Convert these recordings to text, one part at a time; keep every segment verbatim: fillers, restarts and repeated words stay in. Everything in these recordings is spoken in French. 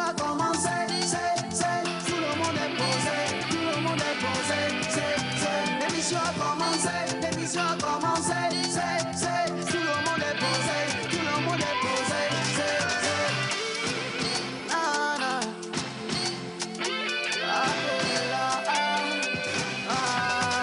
a commencé, c'est, c'est, tout le monde est posé, tout le monde est posé, c'est, c'est, l'émission a commencé, l'émission a commencé, c'est, c'est, tout le monde est posé, tout le monde est posé, c'est, c'est, ah, ah, ah, ah, ah.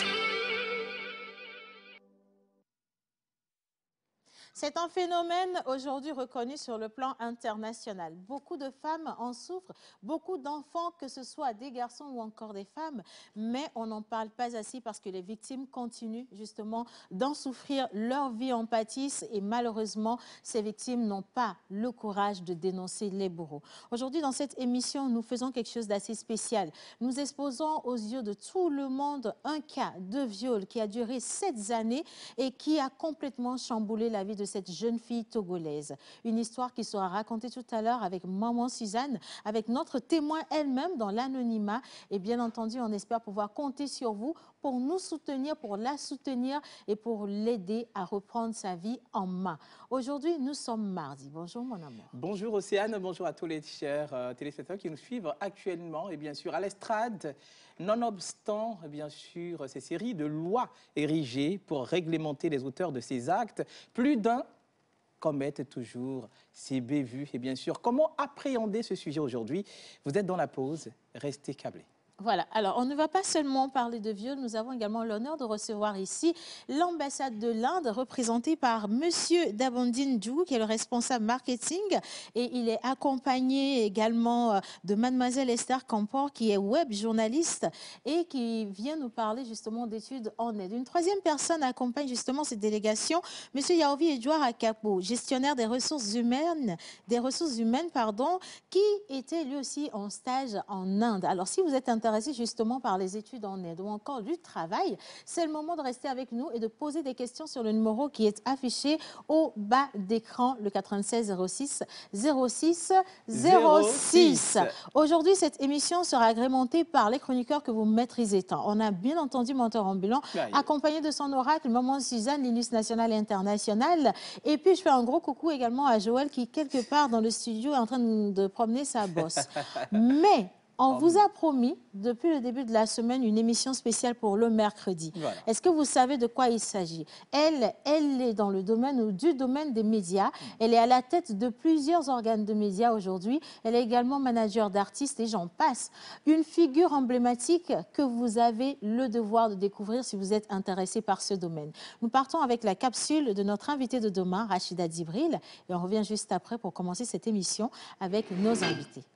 C'est un phénomène aujourd'hui reconnu sur le plan international. Beaucoup de femmes en souffrent, beaucoup d'enfants, que ce soit des garçons ou encore des femmes, mais on n'en parle pas assez parce que les victimes continuent justement d'en souffrir, leur vie en pâtisse et malheureusement, ces victimes n'ont pas le courage de dénoncer les bourreaux. Aujourd'hui, dans cette émission, nous faisons quelque chose d'assez spécial. Nous exposons aux yeux de tout le monde un cas de viol qui a duré sept années et qui a complètement chamboulé la vie de cette jeune fille togolaise. Une histoire qui sera racontée tout à l'heure avec maman Suzanne, avec notre témoin elle-même dans l'anonymat. Et bien entendu, on espère pouvoir compter sur vous pour nous soutenir, pour la soutenir et pour l'aider à reprendre sa vie en main. Aujourd'hui, nous sommes mardi. Bonjour mon amour. Bonjour Océane, bonjour à tous les chers euh, téléspectateurs qui nous suivent actuellement et bien sûr à l'estrade. Nonobstant, bien sûr, ces séries de lois érigées pour réglementer les auteurs de ces actes, plus d'un commettent toujours ces bévues. Et bien sûr, comment appréhender ce sujet aujourd'hui? Vous êtes dans la pause, restez câblés. Voilà, alors on ne va pas seulement parler de viol, nous avons également l'honneur de recevoir ici l'ambassade de l'Inde représentée par Monsieur Dabandine Djou, qui est le responsable marketing, et il est accompagné également de Mademoiselle Esther Kampor, qui est web journaliste et qui vient nous parler justement d'études en aide. Une troisième personne accompagne justement cette délégation, Monsieur Yaovi Edouard Akapo, gestionnaire des ressources humaines, des ressources humaines, pardon, qui était lui aussi en stage en Inde. Alors si vous êtes intéressé justement par les études en aide ou encore du travail, c'est le moment de rester avec nous et de poser des questions sur le numéro qui est affiché au bas d'écran, le quatre-vingt-seize zéro six zéro six zéro six. Aujourd'hui, cette émission sera agrémentée par les chroniqueurs que vous maîtrisez tant. On a bien entendu Menteur Ambulant, accompagné de son oracle, maman Suzanne, l'Ilus national et international. Et puis, je fais un gros coucou également à Joël qui, quelque part dans le studio, est en train de promener sa bosse. Mais on vous a promis, depuis le début de la semaine, une émission spéciale pour le mercredi. Voilà. Est-ce que vous savez de quoi il s'agit? Elle, elle est dans le domaine ou du domaine des médias. Elle est à la tête de plusieurs organes de médias aujourd'hui. Elle est également manager d'artistes et j'en passe. Une figure emblématique que vous avez le devoir de découvrir si vous êtes intéressé par ce domaine. Nous partons avec la capsule de notre invité de demain, Rachida Djibril. Et on revient juste après pour commencer cette émission avec nos invités.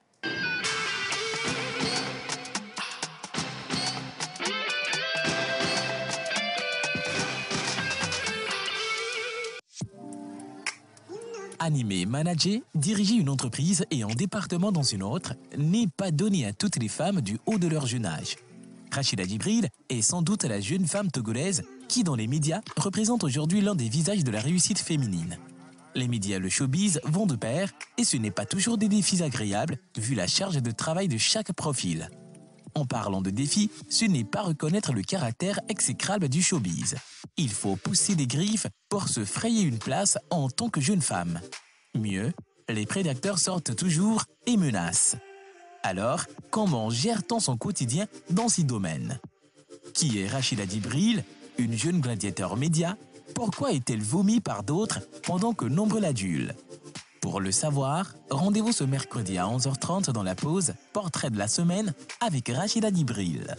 Animer, manager, diriger une entreprise et un département dans une autre n'est pas donné à toutes les femmes du haut de leur jeune âge. Rachida Djibril est sans doute la jeune femme togolaise qui, dans les médias, représente aujourd'hui l'un des visages de la réussite féminine. Les médias et le showbiz vont de pair et ce n'est pas toujours des défis agréables vu la charge de travail de chaque profil. En parlant de défis, ce n'est pas reconnaître le caractère exécrable du showbiz. Il faut pousser des griffes pour se frayer une place en tant que jeune femme. Mieux, les prédateurs sortent toujours et menacent. Alors, comment gère-t-on son quotidien dans ces domaines? Qui est Rachida Djibril, une jeune gladiateur média? Pourquoi est-elle vomie par d'autres pendant que nombre l'adulent? Pour le savoir, rendez-vous ce mercredi à onze heures trente dans la pause Portrait de la semaine avec Rachida Djibril.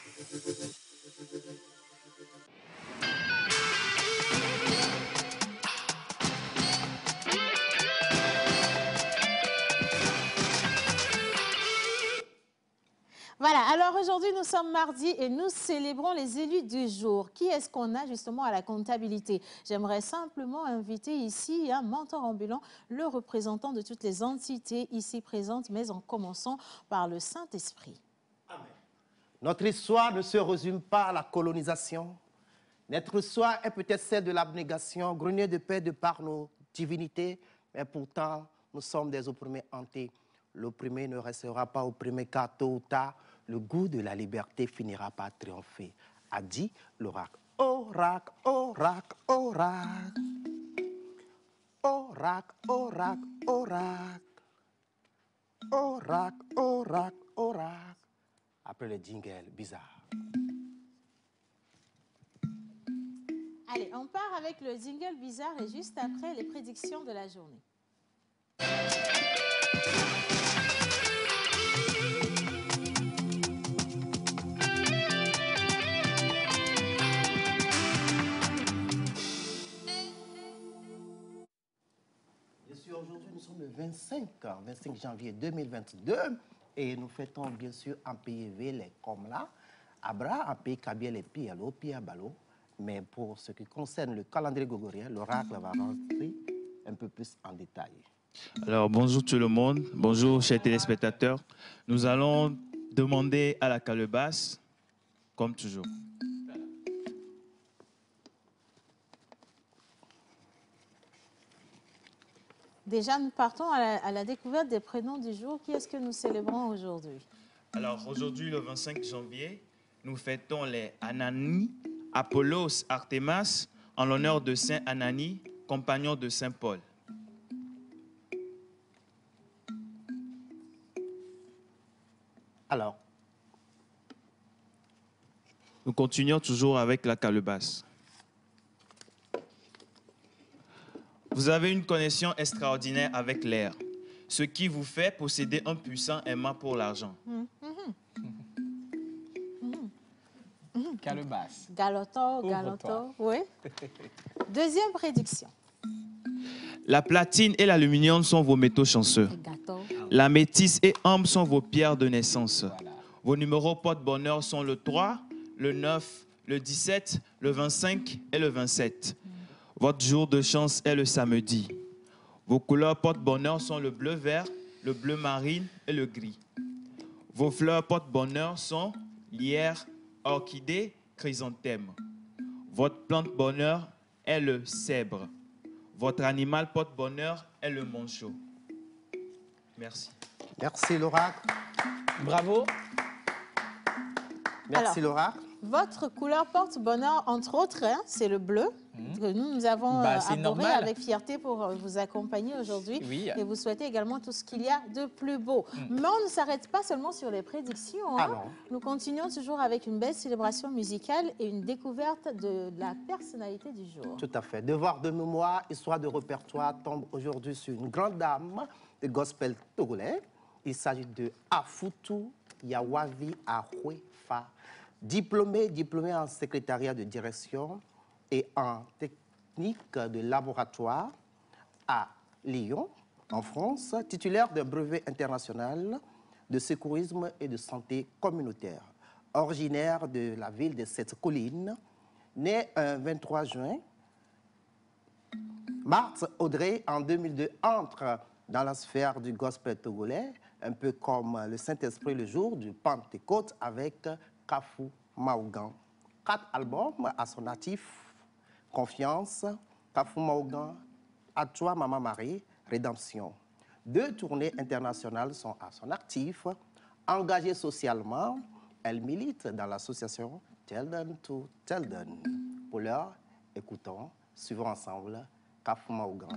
Voilà, alors aujourd'hui nous sommes mardi et nous célébrons les élus du jour. Qui est-ce qu'on a justement à la comptabilité? J'aimerais simplement inviter ici un mentor ambulant, le représentant de toutes les entités ici présentes, mais en commençant par le Saint-Esprit. Amen. Notre histoire ne se résume pas à la colonisation. Notre histoire est peut-être celle de l'abnégation, grenier de paix de par nos divinités, mais pourtant nous sommes des opprimés hantés. L'opprimé ne restera pas opprimé car tôt ou tard, le goût de la liberté finira par triompher, a dit l'oracle. Oracle, oracle, oracle. Oracle, oracle, oracle. oracle, oracle, oracle. Après le jingle bizarre. Allez, on part avec le jingle bizarre et juste après les prédictions de la journée. Bien sûr, aujourd'hui, nous sommes le vingt-cinq, vingt-cinq janvier deux mille vingt-deux et nous fêtons bien sûr un pays vélé comme là, Abra, un pays Kabiel et Pialo, Piabalo. Mais pour ce qui concerne le calendrier grégorien, l'oracle va rentrer un peu plus en détail. Alors, bonjour tout le monde, bonjour chers téléspectateurs. Nous allons demander à la calebasse, comme toujours. Déjà, nous partons à la, à la découverte des prénoms du jour. Qui est-ce que nous célébrons aujourd'hui? Alors, aujourd'hui, le vingt-cinq janvier, nous fêtons les Anani, Apollos, Artemas, en l'honneur de Saint Anani, compagnon de Saint Paul. Alors, nous continuons toujours avec la calebasse. Vous avez une connexion extraordinaire avec l'air, ce qui vous fait posséder un puissant aimant pour l'argent. Mmh, mmh. Mmh. Calebasse. Galoto, galoto, oui. Deuxième prédiction. La platine et l'aluminium sont vos métaux chanceux. Gâteau. La métisse et ambre sont vos pierres de naissance. Voilà. Vos numéros porte-bonheur sont le trois, le neuf, le dix-sept, le vingt-cinq et le vingt-sept. Votre jour de chance est le samedi. Vos couleurs porte-bonheur sont le bleu vert, le bleu marine et le gris. Vos fleurs porte-bonheur sont lierre, orchidée, chrysanthème. Votre plante bonheur est le cèbre. Votre animal porte-bonheur est le manchot. Merci. merci l'oracle. Bravo. Merci Alors, l'oracle. Votre couleur porte-bonheur, entre autres, hein, c'est le bleu, mmh. que nous, nous avons Bah, euh, c'est abordé normal. avec fierté pour euh, vous accompagner aujourd'hui. Oui. Et vous souhaitez également tout ce qu'il y a de plus beau. Mmh. Mais on ne s'arrête pas seulement sur les prédictions. Hein. Ah non. Nous continuons toujours avec une belle célébration musicale et une découverte de la personnalité du jour. Tout à fait. Devoir de mémoire, histoire de répertoire tombe aujourd'hui sur une grande dame de gospel togolais. Il s'agit de Afutu Yawavi Ahwefa. Diplômé, diplômé en secrétariat de direction et en technique de laboratoire à Lyon, en France, titulaire d'un brevet international de secourisme et de santé communautaire. Originaire de la ville de Sept-Collines, né un vingt-trois juin, Marthe Audrey, en deux mille deux, entre dans la sphère du gospel togolais, un peu comme le Saint-Esprit le jour du Pentecôte avec Kafou Maougan. Quatre albums à son actif, Confiance, Kafou Maougan, À toi Maman Marie, Rédemption. Deux tournées internationales sont à son actif. Engagée socialement, elle milite dans l'association Telden to Telden. Pour l'heure, écoutons, suivons ensemble Kafou Maougan.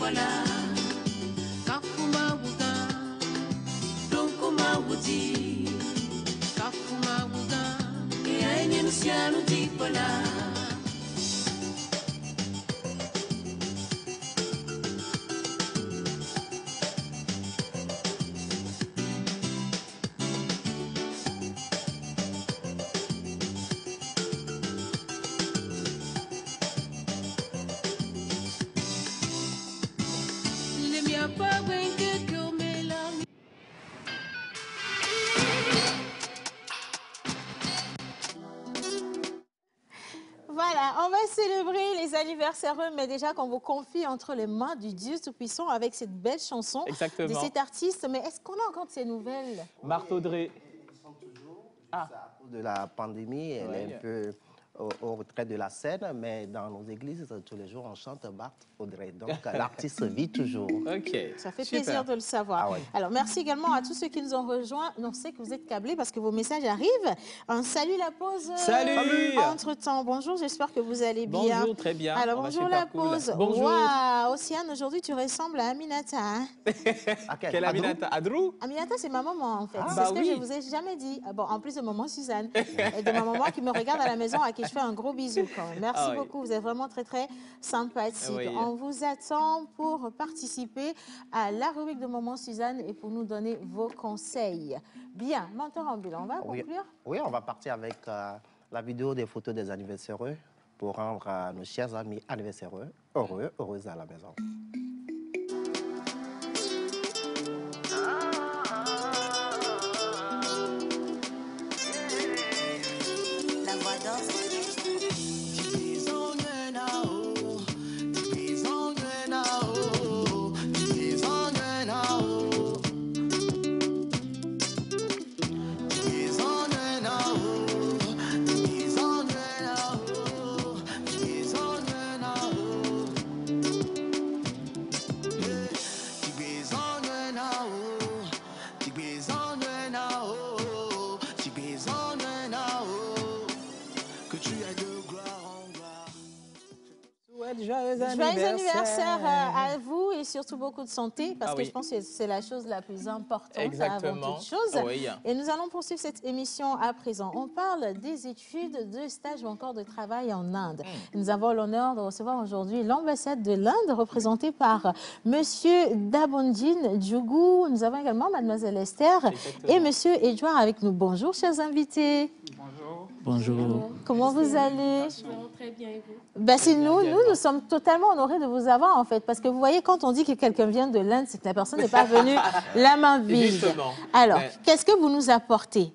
voilà. Kafuma wuga, donkuma wudi. Kafuma wuga, et aïe nous dit voilà. Voilà, on va célébrer les anniversaires, mais déjà qu'on vous confie entre les mains du Dieu Tout-Puissant avec cette belle chanson Exactement. de cet artiste. Mais est-ce qu'on a encore de ces nouvelles? Marthe Audrey. Ah. À cause de la pandémie, elle Ouais. est un peu au, au retrait de la scène, mais dans nos églises, tous les jours, on chante Marthe Audrey. Donc, l'artiste vit toujours. Ok. Ça fait Super. plaisir de le savoir. Ah ouais. Alors, merci également à tous ceux qui nous ont rejoints. On sait que vous êtes câblés parce que vos messages arrivent. Un salut la pause. Salut. Entre-temps, bonjour, j'espère que vous allez bien. Bonjour, très bien. Alors, On va bonjour super la cool. pause. Bonjour. Waouh, Océane, aujourd'hui, tu ressembles à Aminata. Hein? À quel- Quelle Adou? Aminata? Adrou? Aminata, c'est ma maman, en fait. Ah, c'est bah ce que oui. je vous ai jamais dit. Ah, bon, en plus de maman Suzanne et de ma maman qui me regarde à la maison, à qui je fais un gros bisou. Quand même. Merci Ah oui. beaucoup, vous êtes vraiment très, très sympathique. Oui. On vous attend pour participer à la rubrique de maman Suzanne et pour nous donner vos conseils. Bien, mentor ambulant, on va Oui. conclure? Oui, on va partir avec euh, la vidéo des photos des anniversaires pour rendre à nos chers amis anniversaires heureux, heureuses à la maison. La voix d'or. Joyeux Joyeux anniversaire euh, à vous et surtout beaucoup de santé parce Ah que oui. je pense que c'est la chose la plus importante Exactement. avant toute chose. Oui. Et nous allons poursuivre cette émission à présent. On parle des études, de stages ou encore de travail en Inde. Mm. Nous avons l'honneur de recevoir aujourd'hui l'ambassade de l'Inde représentée par Monsieur Dabondine Djougou. Nous avons également Mademoiselle Esther Exactement. et Monsieur Edouard avec nous. Bonjour chers invités. Bonjour. Comment vous allez? Très bien, et vous? Ben, c'est nous, bien, nous, bien. nous sommes totalement honorés de vous avoir en fait, parce que vous voyez, quand on dit que quelqu'un vient de l'Inde, c'est que la personne n'est pas venue la main vide. Justement. Alors, Mais- qu'est-ce que vous nous apportez?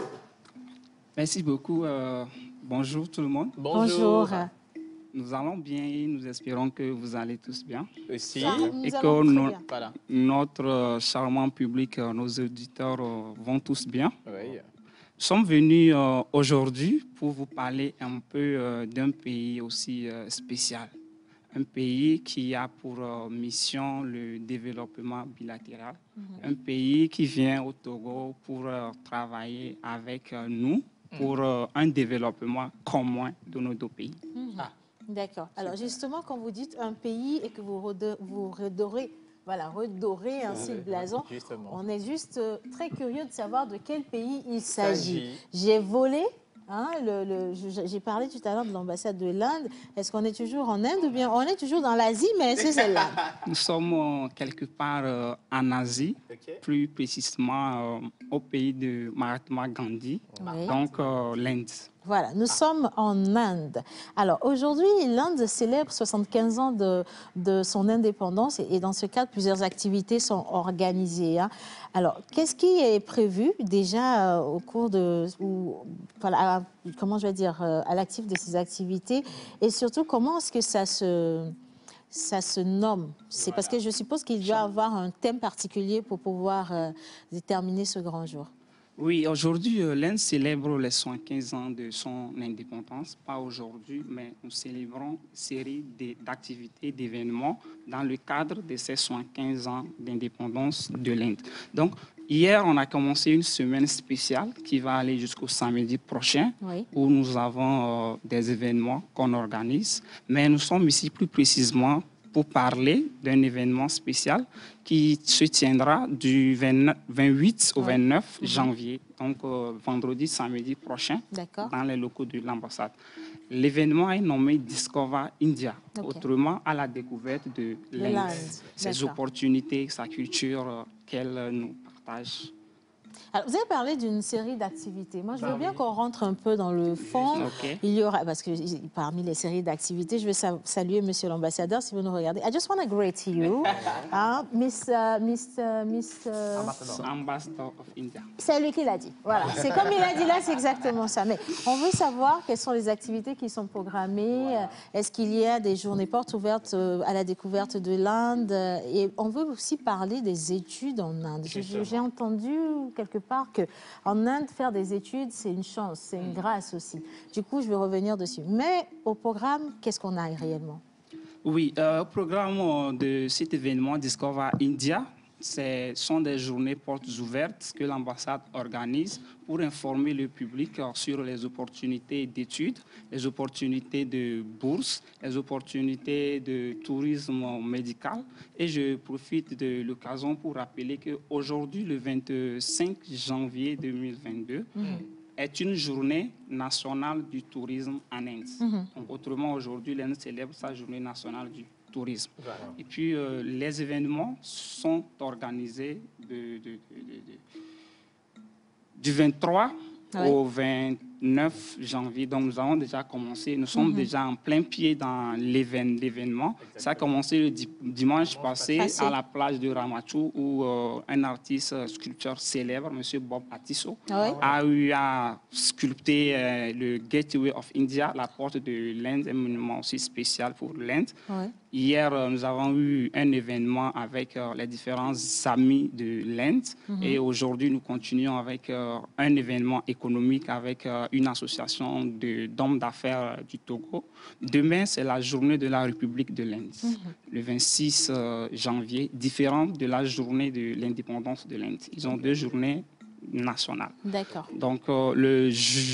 Merci beaucoup. euh, bonjour tout le monde. Bonjour. Nous allons bien et nous espérons que vous allez tous bien. Aussi. Ça, nous Et allons que très nous- bien. Voilà. Notre euh, charmant public, euh, nos auditeurs euh, vont tous bien. Oui. Nous sommes venus euh, aujourd'hui pour vous parler un peu euh, d'un pays aussi euh, spécial. Un pays qui a pour euh, mission le développement bilatéral. Un pays qui vient au Togo pour euh, travailler avec euh, nous pour euh, un développement commun de nos deux pays. D'accord. Alors, justement, quand vous dites un pays et que vous, rede- vous redorez, voilà, redorez ainsi le blason, Justement. on est juste euh, très curieux de savoir de quel pays il s'agit. S'agit. J'ai volé. Hein, le, le- je- j'ai parlé tout à l'heure de l'ambassade de l'Inde. Est-ce qu'on est toujours en Inde ou bien on est toujours dans l'Asie, mais c'est celle-là? Nous sommes euh, quelque part euh, en Asie, Ok. plus précisément euh, au pays de Mahatma Gandhi, Oui. donc euh, l'Inde. Voilà, nous sommes en Inde. Alors aujourd'hui, l'Inde célèbre soixante-quinze ans de, de son indépendance et, et dans ce cadre, plusieurs activités sont organisées. Hein. Alors, qu'est-ce qui est prévu déjà euh, au cours de, ou, voilà, à- comment je vais dire, euh, à l'actif de ces activités et surtout, comment est-ce que ça se, ça se nomme? C'est parce que je suppose qu'il doit y avoir un thème particulier pour pouvoir euh, déterminer ce grand jour. Oui, aujourd'hui, euh, l'Inde célèbre les soixante-quinze ans de son indépendance. Pas aujourd'hui, mais nous célébrons une série de- d'activités, d'événements dans le cadre de ces soixante-quinze ans d'indépendance de l'Inde. Donc, hier, on a commencé une semaine spéciale qui va aller jusqu'au samedi prochain, Oui. où nous avons euh, des événements qu'on organise. Mais nous sommes ici plus précisément pour parler d'un événement spécial qui se tiendra du vingt-huit au vingt-neuf janvier, donc euh, vendredi, samedi prochain, dans les locaux de l'ambassade. L'événement est nommé Discover India, okay. autrement à la découverte de l'Inde, ses opportunités, sa culture euh, qu'elle nous partage. Alors, vous avez parlé d'une série d'activités. Moi, je veux bien qu'on rentre un peu dans le fond. Okay. Il y aura, parce que parmi les séries d'activités, je veux saluer Monsieur l'ambassadeur, si vous nous regardez. I just want to greet you, hein, Miss, uh, Miss, uh, Miss uh... Ambassador. Ambassador of India. C'est lui qui l'a dit. Voilà, c'est comme il a dit là, c'est exactement ça. Mais on veut savoir quelles sont les activités qui sont programmées. Voilà. Est-ce qu'il y a des journées portes ouvertes à la découverte de l'Inde? Et on veut aussi parler des études en Inde. J'ai entendu quelque part qu'en Inde, faire des études, c'est une chance, c'est une grâce aussi. Du coup, je vais revenir dessus. Mais au programme, qu'est-ce qu'on a réellement? Oui, euh, au programme de cet événement Discover India, ce sont des journées portes ouvertes que l'ambassade organise pour informer le public sur les opportunités d'études, les opportunités de bourse, les opportunités de tourisme médical. Et je profite de l'occasion pour rappeler qu'aujourd'hui, le vingt-cinq janvier deux mille vingt-deux, mmh. est une journée nationale du tourisme en Inde. Mmh. Donc, autrement, aujourd'hui, l'Inde célèbre sa journée nationale du tourisme. Voilà. Et puis, euh, les événements sont organisés de, de, de, de, du vingt-trois oui. au vingt-neuf janvier. Donc, nous avons déjà commencé, nous sommes mm-hmm. déjà en plein pied dans l'événement. Ça a commencé le di dimanche passé, passé à la plage de Ramachou, où euh, un artiste sculpteur célèbre, M. Bob Atisso, oui. a eu à sculpter euh, le Gateway of India, la porte de l'Inde, un monument aussi spécial pour l'Inde. Oui. Hier, nous avons eu un événement avec euh, les différents amis de l'Inde mm-hmm. et aujourd'hui, nous continuons avec euh, un événement économique avec euh, une association d'hommes d'affaires euh, du Togo. Demain, c'est la journée de la République de l'Inde, mm-hmm. le vingt-six janvier, différente de la journée de l'indépendance de l'Inde. Ils ont deux journées nationale. D'accord. Donc, euh, le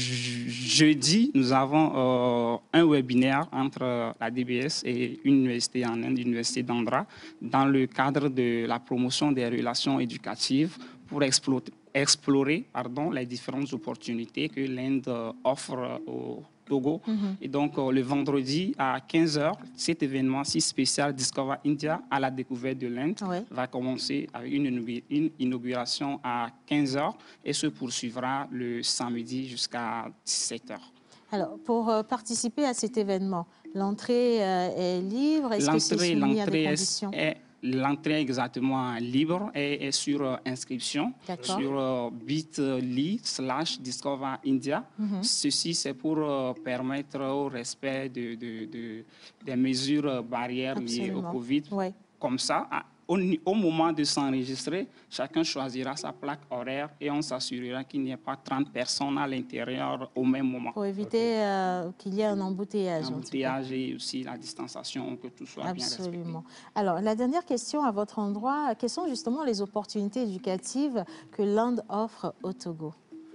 jeudi, nous avons euh, un webinaire entre euh, la D B S et une université en Inde, l'université d'Andhra, dans le cadre de la promotion des relations éducatives pour explorer, explorer pardon, les différentes opportunités que l'Inde offre aux Togo. Mm-hmm. Et donc, euh, le vendredi à quinze heures, cet événement si spécial Discover India à la découverte de l'Inde oui. va commencer avec une, une inauguration à quinze heures et se poursuivra le samedi jusqu'à dix-sept heures. Alors, pour euh, participer à cet événement, l'entrée euh, est libre? Est-ce que c'est soumis à des conditions? est L'entrée est exactement libre et est sur euh, inscription sur euh, bit.ly slash Discover India. Mm-hmm. Ceci, c'est pour euh, permettre au respect de, de, de, des mesures barrières Absolument. liées au Covid. Ouais. Comme ça, à, au, au moment de s'enregistrer, chacun choisira sa plaque horaire et on s'assurera qu'il n'y ait pas trente personnes à l'intérieur au même moment. Pour éviter okay. euh, qu'il y ait un embouteillage. Un embouteillage et aussi la distanciation, que tout soit Absolument. bien respecté. Alors, la dernière question à votre endroit, quelles sont justement les opportunités éducatives que l'Inde offre au Togo?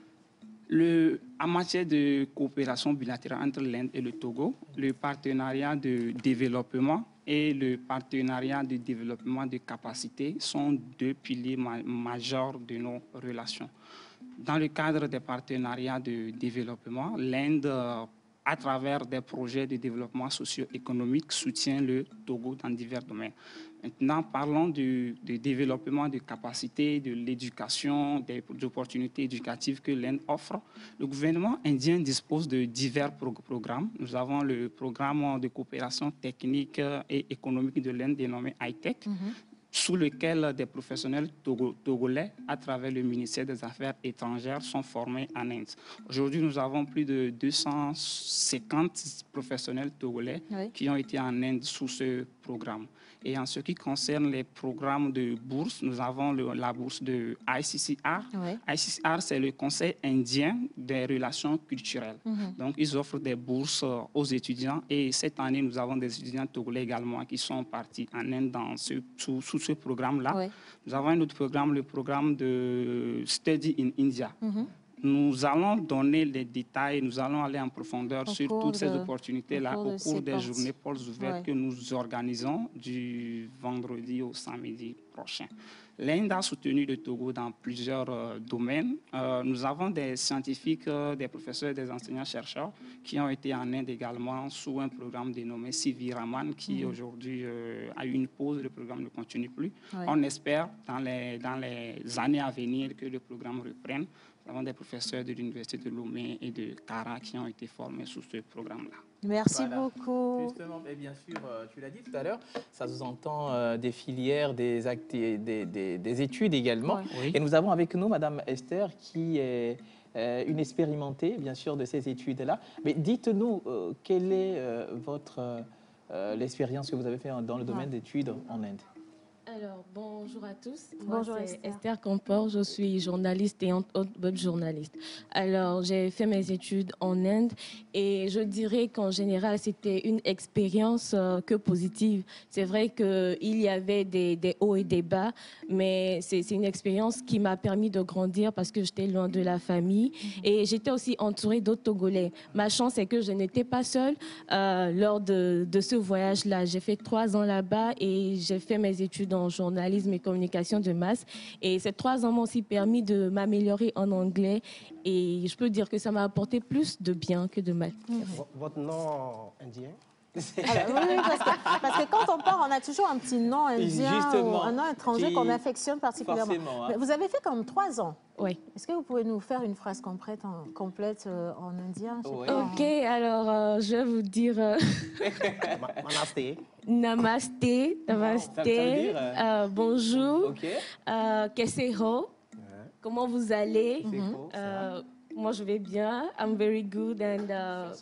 Le, en matière de coopération bilatérale entre l'Inde et le Togo, le partenariat de développement et le partenariat de développement de capacités sont deux piliers ma majeurs de nos relations. Dans le cadre des partenariats de développement, l'Inde, à travers des projets de développement socio-économique, soutient le Togo dans divers domaines. Maintenant, parlons du, du développement de capacités, de l'éducation, des, des opportunités éducatives que l'Inde offre. Le gouvernement indien dispose de divers pro programmes. Nous avons le programme de coopération technique et économique de l'Inde dénommé I-Tech, mm-hmm. sous lequel des professionnels togo togolais, à travers le ministère des Affaires étrangères, sont formés en Inde. Aujourd'hui, nous avons plus de deux cent cinquante professionnels togolais oui. qui ont été en Inde sous ce programme. Et en ce qui concerne les programmes de bourse, nous avons le, la bourse de I C C R. Oui. I C C R, c'est le Conseil indien des relations culturelles. Mm-hmm. Donc, ils offrent des bourses aux étudiants. Et cette année, nous avons des étudiants togolais également qui sont partis en Inde dans ce, sous, sous ce programme-là. Oui. Nous avons un autre programme, le programme de Study in India. Mm-hmm. nous allons donner les détails, nous allons aller en profondeur Au sur cours toutes ces de- opportunités-là au au cours cours, de ces des portes. journées portes ouvertes Ouais. que nous organisons du vendredi au samedi prochain. L'Inde a soutenu le Togo dans plusieurs euh, domaines. Euh, nous avons des scientifiques, euh, des professeurs, des enseignants-chercheurs qui ont été en Inde également sous un programme dénommé C V Raman qui aujourd'hui euh, a eu une pause. Le programme ne continue plus. Ouais. On espère dans les, dans les années à venir que le programme reprenne. Nous avons des professeurs de l'Université de Lomé et de Kara qui ont été formés sous ce programme-là. Merci Voilà. beaucoup. Justement, et bien sûr, euh, tu l'as dit tout à l'heure, ça sous-entend euh, des filières, des, acti- des, des- des études également. Ouais. Oui. Et nous avons avec nous Madame Esther qui est euh, une expérimentée, bien sûr, de ces études-là. Mais dites-nous, euh, quelle est euh, votre euh, euh, l'expérience que vous avez faite dans le domaine Ouais. d'études en Inde? Alors, bonjour à tous. Moi, Bonjour, c'est Esther. Esther Campor. Je suis journaliste et web journaliste. Alors, j'ai fait mes études en Inde et je dirais qu'en général, c'était une expérience euh, que positive. C'est vrai qu'il y avait des, des hauts et des bas, mais c'est c'est une expérience qui m'a permis de grandir parce que j'étais loin de la famille et j'étais aussi entourée d'autres Togolais. Ma chance, c'est que je n'étais pas seule euh, lors de, de ce voyage-là. J'ai fait trois ans là-bas et j'ai fait mes études en journalisme et communication de masse. Et ces trois ans m'ont aussi permis de m'améliorer en anglais. Et je peux dire que ça m'a apporté plus de bien que de mal. V- Votre nom indien? Alors, oui, oui, parce, que, parce que quand on part, on a toujours un petit nom indien Justement, ou un nom étranger qui- qu'on affectionne particulièrement. Forcément, hein. Mais vous avez fait comme trois ans. Oui. Est-ce que vous pouvez nous faire une phrase complète en, complète, euh, en indien? Je sais Oui. pas. Ok, alors euh, je vais vous dire euh, Ma- Manasté. namasté, Ça veut namasté, dire, euh, euh, bonjour, Ok. euh, keseho, comment vous allez? C'est beau, ça. Euh, moi je vais bien, I'm very good and uh,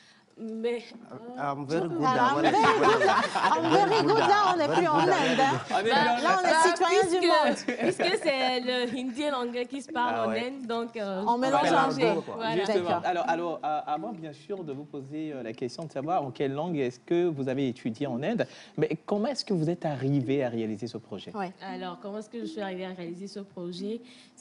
mais I'm very good. Alors, at what I do. En very good, là, on n'est plus en Inde. hein. Ah, mais Bah, non, Là, on est bah, citoyen du monde. puisque, puisque c'est le hindi et l'anglais qui se parlent Ah en ouais. Inde, donc euh, On je mélange peux un changer. peu, quoi. Voilà. Justement. D'accord. Alors, alors euh, avant bien sûr de vous poser euh, la question de savoir en quelle langue est-ce que vous avez étudié en Inde, mais comment est-ce que vous êtes arrivé à réaliser ce projet? Ouais. Alors, comment est-ce que je suis arrivée à réaliser ce projet?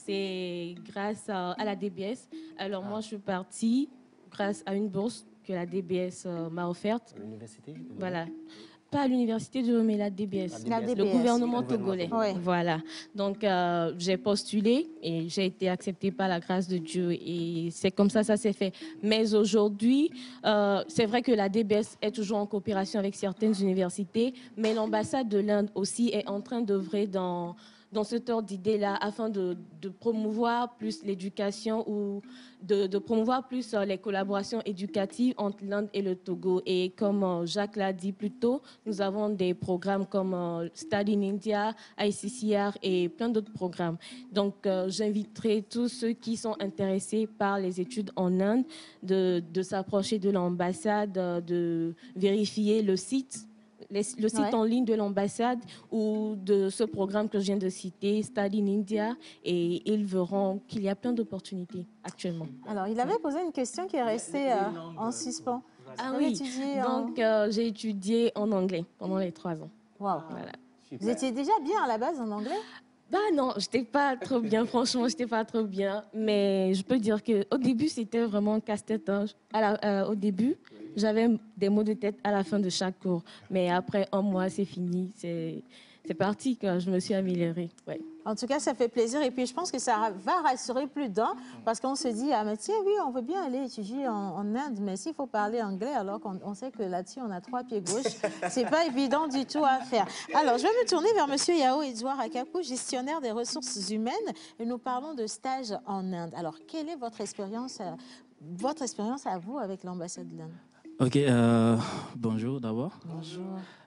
C'est grâce à, à la D B S. Alors, moi, je suis partie grâce à une bourse que la D B S euh, m'a offerte. L'université? Voilà. Pas à l'université de mais la D B S. La D B S. Le gouvernement Le gouvernement togolais. togolais. Ouais. Voilà. Donc, euh, j'ai postulé et j'ai été acceptée par la grâce de Dieu. Et c'est comme ça, ça s'est fait. Mais aujourd'hui, euh, c'est vrai que la D B S est toujours en coopération avec certaines universités, mais l'ambassade de l'Inde aussi est en train d'œuvrer dans dans cet ordre d'idée-là, afin de, de promouvoir plus l'éducation ou de, de promouvoir plus euh, les collaborations éducatives entre l'Inde et le Togo. Et comme euh, Jacques l'a dit plus tôt, nous avons des programmes comme euh, Study in India, I C C R et plein d'autres programmes. Donc, euh, j'inviterai tous ceux qui sont intéressés par les études en Inde de, de s'approcher de l'ambassade, euh, de vérifier le site les- le site Ouais. en ligne de l'ambassade ou de ce programme que je viens de citer, Study in India, et ils verront qu'il y a plein d'opportunités actuellement. Alors, il avait posé une question qui est restée euh, en suspens. Ah Vous avez oui, étudié en- donc euh, j'ai étudié en anglais pendant les trois ans. Waouh. Voilà. Vous étiez déjà bien à la base en anglais? Bah non, j'étais pas trop bien, franchement, j'étais pas trop bien. Mais je peux dire qu'au début, c'était vraiment un casse-tête. hein. À la- euh, au début, j'avais des maux de tête à la fin de chaque cours. Mais après un mois, c'est fini. C'est c'est parti, quoi. Je me suis améliorée. Ouais. En tout cas, ça fait plaisir. Et puis, je pense que ça va rassurer plus d'un parce qu'on se dit, ah, mais tiens, oui, on veut bien aller étudier en, en Inde, mais s'il faut parler anglais, alors qu'on on sait que là-dessus, on a trois pieds gauches, c'est pas évident du tout à faire. Alors, je vais me tourner vers M. Yao Edouard Akapu, gestionnaire des ressources humaines, et nous parlons de stage en Inde. Alors, quelle est votre expérience, euh, votre expérience à vous avec l'ambassade de l'Inde? Ok, euh, bonjour d'abord. Bonjour.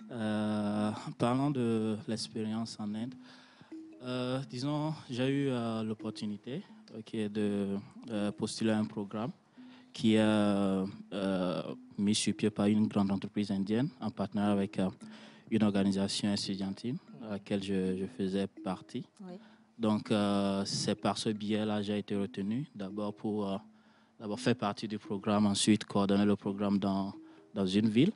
Euh, parlant de l'expérience en Inde, euh, disons, j'ai eu euh, l'opportunité ok, de euh, postuler à un programme qui est euh, euh, mis sur pied par une grande entreprise indienne en partenariat avec euh, une organisation estudiantine à laquelle je, je faisais partie. Oui. Donc, euh, c'est par ce biais-là que j'ai été retenu, d'abord pour euh, d'abord faire partie du programme, ensuite coordonner le programme dans dans une ville.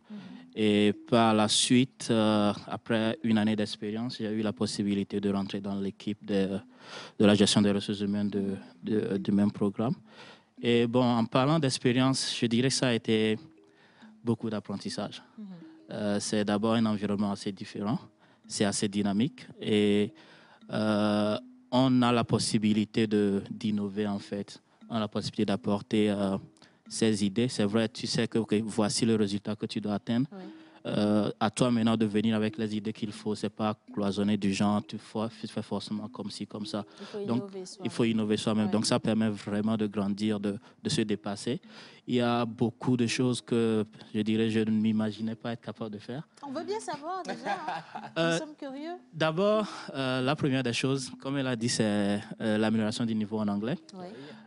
Et par la suite, euh, après une année d'expérience, j'ai eu la possibilité de rentrer dans l'équipe de, de la gestion des ressources humaines de, de, du même programme. Et bon, en parlant d'expérience, je dirais que ça a été beaucoup d'apprentissage. Mm-hmm. euh, c'est d'abord un environnement assez différent, c'est assez dynamique et euh, on a la possibilité de, d'innover en fait. On a la possibilité d'apporter euh, ses idées. C'est vrai, tu sais que okay, voici le résultat que tu dois atteindre. Oui. Euh, à toi maintenant de venir avec les idées qu'il faut. C'est pas cloisonner du genre, tu fais forcément comme ci, comme ça. Il faut Donc, innover soi-même. Il faut innover soi-même. Ouais. Donc, ça permet vraiment de grandir, de, de se dépasser. Il y a beaucoup de choses que, je dirais, je ne m'imaginais pas être capable de faire. On veut bien savoir déjà. Hein. euh, Nous sommes curieux. D'abord, euh, la première des choses, comme elle a dit, c'est euh, l'amélioration du niveau en anglais. Oui.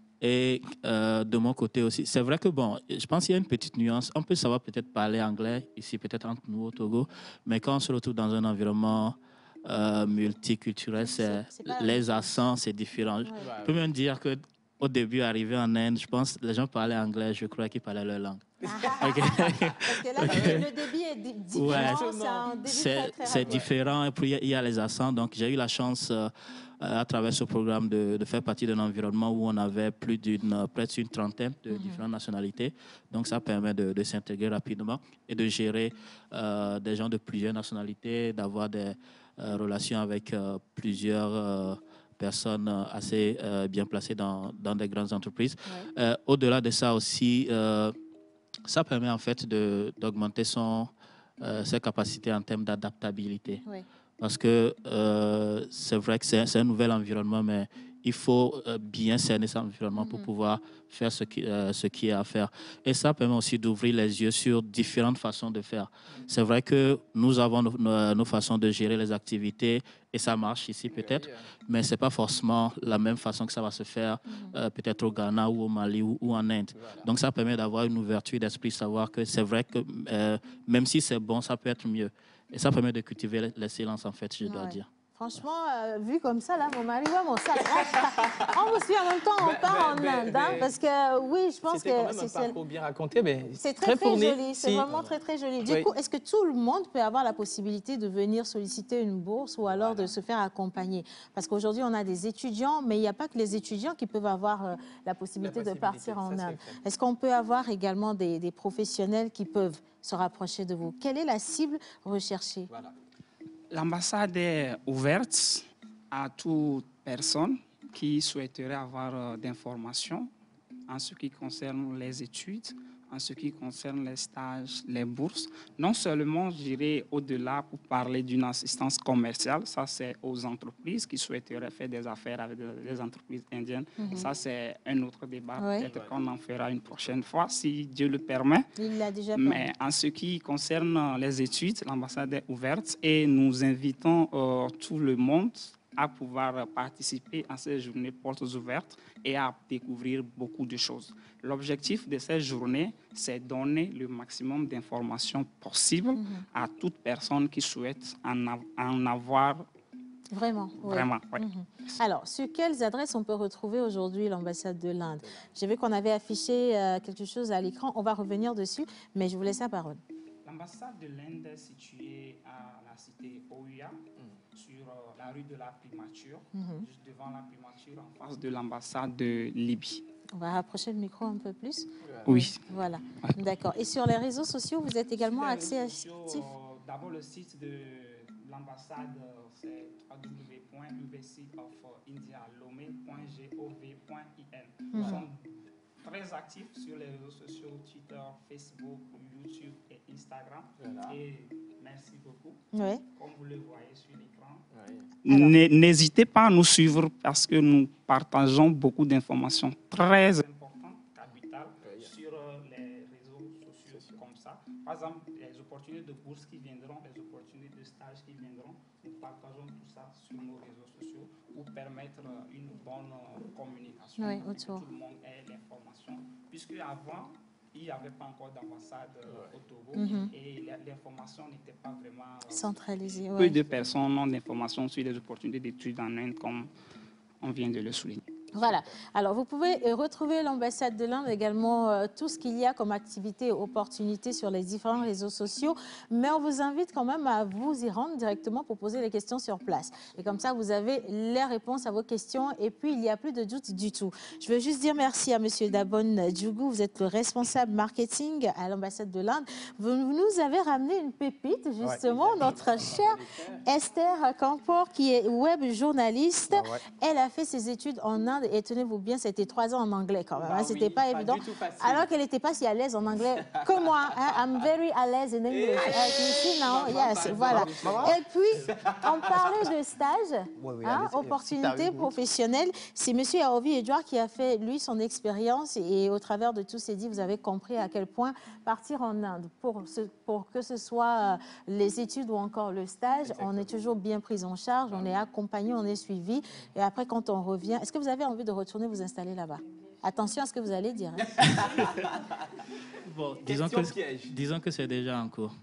Et euh, de mon côté aussi, c'est vrai que bon, je pense qu'il y a une petite nuance. On peut savoir peut-être parler anglais ici, peut-être entre nous au Togo, mais quand on se retrouve dans un environnement euh, multiculturel, c'est, c'est, c'est les accents, c'est différent. Ouais. Je peux même dire que au début, arrivé en Inde, je pense que les gens parlaient anglais, je crois qu'ils parlaient leur langue. Ah, okay. Parce que là, okay. le débit est différent, ouais. c'est un débit c'est, très, très c'est rapide. différent, et puis il y a les accents. Donc, j'ai eu la chance, euh, à travers ce programme, de, de faire partie d'un environnement où on avait plus d'une, presque une trentaine de mm-hmm. différentes nationalités. Donc, ça permet de, de s'intégrer rapidement et de gérer euh, des gens de plusieurs nationalités, d'avoir des euh, relations avec euh, plusieurs... Euh, personnes assez euh, bien placées dans, dans des grandes entreprises. Ouais. Euh, au-delà de ça aussi, euh, ça permet en fait de, d'augmenter son, euh, ses capacités en termes d'adaptabilité. Ouais. Parce que euh, c'est vrai que c'est, c'est un nouvel environnement, mais il faut euh, bien cerner cet environnement mm-hmm. pour pouvoir faire ce qui, euh, ce qui est à faire. Et ça permet aussi d'ouvrir les yeux sur différentes façons de faire. C'est vrai que nous avons nos, nos, nos façons de gérer les activités et ça marche ici peut-être, mais ce n'est pas forcément la même façon que ça va se faire mm-hmm. euh, peut-être au Ghana ou au Mali ou, ou en Inde. Voilà. Donc ça permet d'avoir une ouverture d'esprit, savoir que c'est vrai que euh, même si c'est bon, ça peut être mieux. Et ça permet de cultiver l'excellence en fait, je dois ouais. dire. Franchement, euh, vu comme ça, là, mon mari va mon sac. On vous suit en même temps, on ben, part ben, en Inde. Ben, hein, parce que, oui, je pense c'était que... quand même c'est un parcours bien raconté, mais c'est très, très, très joli. C'est si. vraiment très, très joli. Du oui. coup, est-ce que tout le monde peut avoir la possibilité de venir solliciter une bourse ou alors voilà. de se faire accompagner? Parce qu'aujourd'hui, on a des étudiants, mais il n'y a pas que les étudiants qui peuvent avoir euh, la, possibilité la possibilité de partir en Inde. Est-ce qu'on peut avoir également des, des professionnels qui peuvent se rapprocher de vous? Quelle est la cible recherchée? Voilà. L'ambassade est ouverte à toute personne qui souhaiterait avoir euh, d'informations en ce qui concerne les études, en ce qui concerne les stages, les bourses. Non seulement, je dirais, au-delà pour parler d'une assistance commerciale, ça c'est aux entreprises qui souhaiteraient faire des affaires avec des entreprises indiennes. Mm-hmm. Ça c'est un autre débat, oui. peut-être ouais. qu'on en fera une prochaine fois, si Dieu le permet. Il l'a déjà Mais permis. en ce qui concerne les études, l'ambassade est ouverte et nous invitons euh, tout le monde à pouvoir participer à ces journées portes ouvertes et à découvrir beaucoup de choses. L'objectif de ces journées, c'est donner le maximum d'informations possibles mm-hmm. à toute personne qui souhaite en, av- en avoir. Vraiment, Vraiment, oui. oui. Mm-hmm. Alors, sur quelles adresses on peut retrouver aujourd'hui l'ambassade de l'Inde? J'ai vu qu'on avait affiché euh, quelque chose à l'écran. On va revenir dessus, mais je vous laisse la parole. L'ambassade de l'Inde est située à la cité Ouya, mm. sur euh, la rue de la Primature, mm-hmm. juste devant la Primature, en face de l'ambassade de Libye. On va rapprocher le micro un peu plus. Oui. Voilà, d'accord. Et sur les réseaux sociaux, vous êtes également accès actif euh, D'abord, le site de l'ambassade, c'est w w w point embassy of india lomé point gov point i n. Nous mm-hmm. sommes très actifs sur les réseaux sociaux, Twitter, Facebook, YouTube et Instagram. Voilà. Et merci beaucoup. Oui. Comme vous le voyez sur l'écran. Oui. N'hésitez pas à nous suivre parce que nous partageons beaucoup d'informations très importantes, capitales, oui. sur les réseaux sociaux comme ça. Par exemple, les opportunités de bourse qui viendront, les opportunités de stage qui viendront, nous partageons tout ça sur nos réseaux sociaux pour permettre une bonne communication. Oui, autour. Que tout le monde ait l'information. Puisque avant, il n'y avait pas encore d'ambassade euh, au Togo mm-hmm. et l'information n'était pas vraiment euh, centralisée. Peu ouais. de personnes ont d'informations sur les opportunités d'études en Inde, comme on vient de le souligner. Voilà. Alors, vous pouvez retrouver l'ambassade de l'Inde également, euh, tout ce qu'il y a comme activité et opportunités sur les différents réseaux sociaux. Mais on vous invite quand même à vous y rendre directement pour poser les questions sur place. Et comme ça, vous avez les réponses à vos questions. Et puis, il n'y a plus de doute du tout. Je veux juste dire merci à M. Dabon Djougou. Vous êtes le responsable marketing à l'ambassade de l'Inde. Vous nous avez ramené une pépite, justement, ouais, notre chère Esther Kampor, qui est web journaliste. Ah ouais. Elle a fait ses études en Inde. Et tenez-vous bien, c'était trois ans en anglais quand même. Bah hein, c'était oui, pas, pas évident. Alors qu'elle n'était pas si à l'aise en anglais que moi. Hein. I'm very à l'aise in English. Hey. Now, yes, voilà. Et puis, on parlait de stage, oui, oui, hein, opportunités professionnelles. C'est M. Yaovi Edouard qui a fait, lui, son expérience. Et au travers de tous ces dits, vous avez compris à quel point partir en Inde, pour, ce, pour que ce soit les études ou encore le stage, exactement, on est toujours bien pris en charge, on est accompagné, on est suivi. Et après, quand on revient, est-ce que vous avez envie de retourner vous installer là-bas? Attention à ce que vous allez dire. Hein. Bon, disons que, disons que c'est déjà en cours.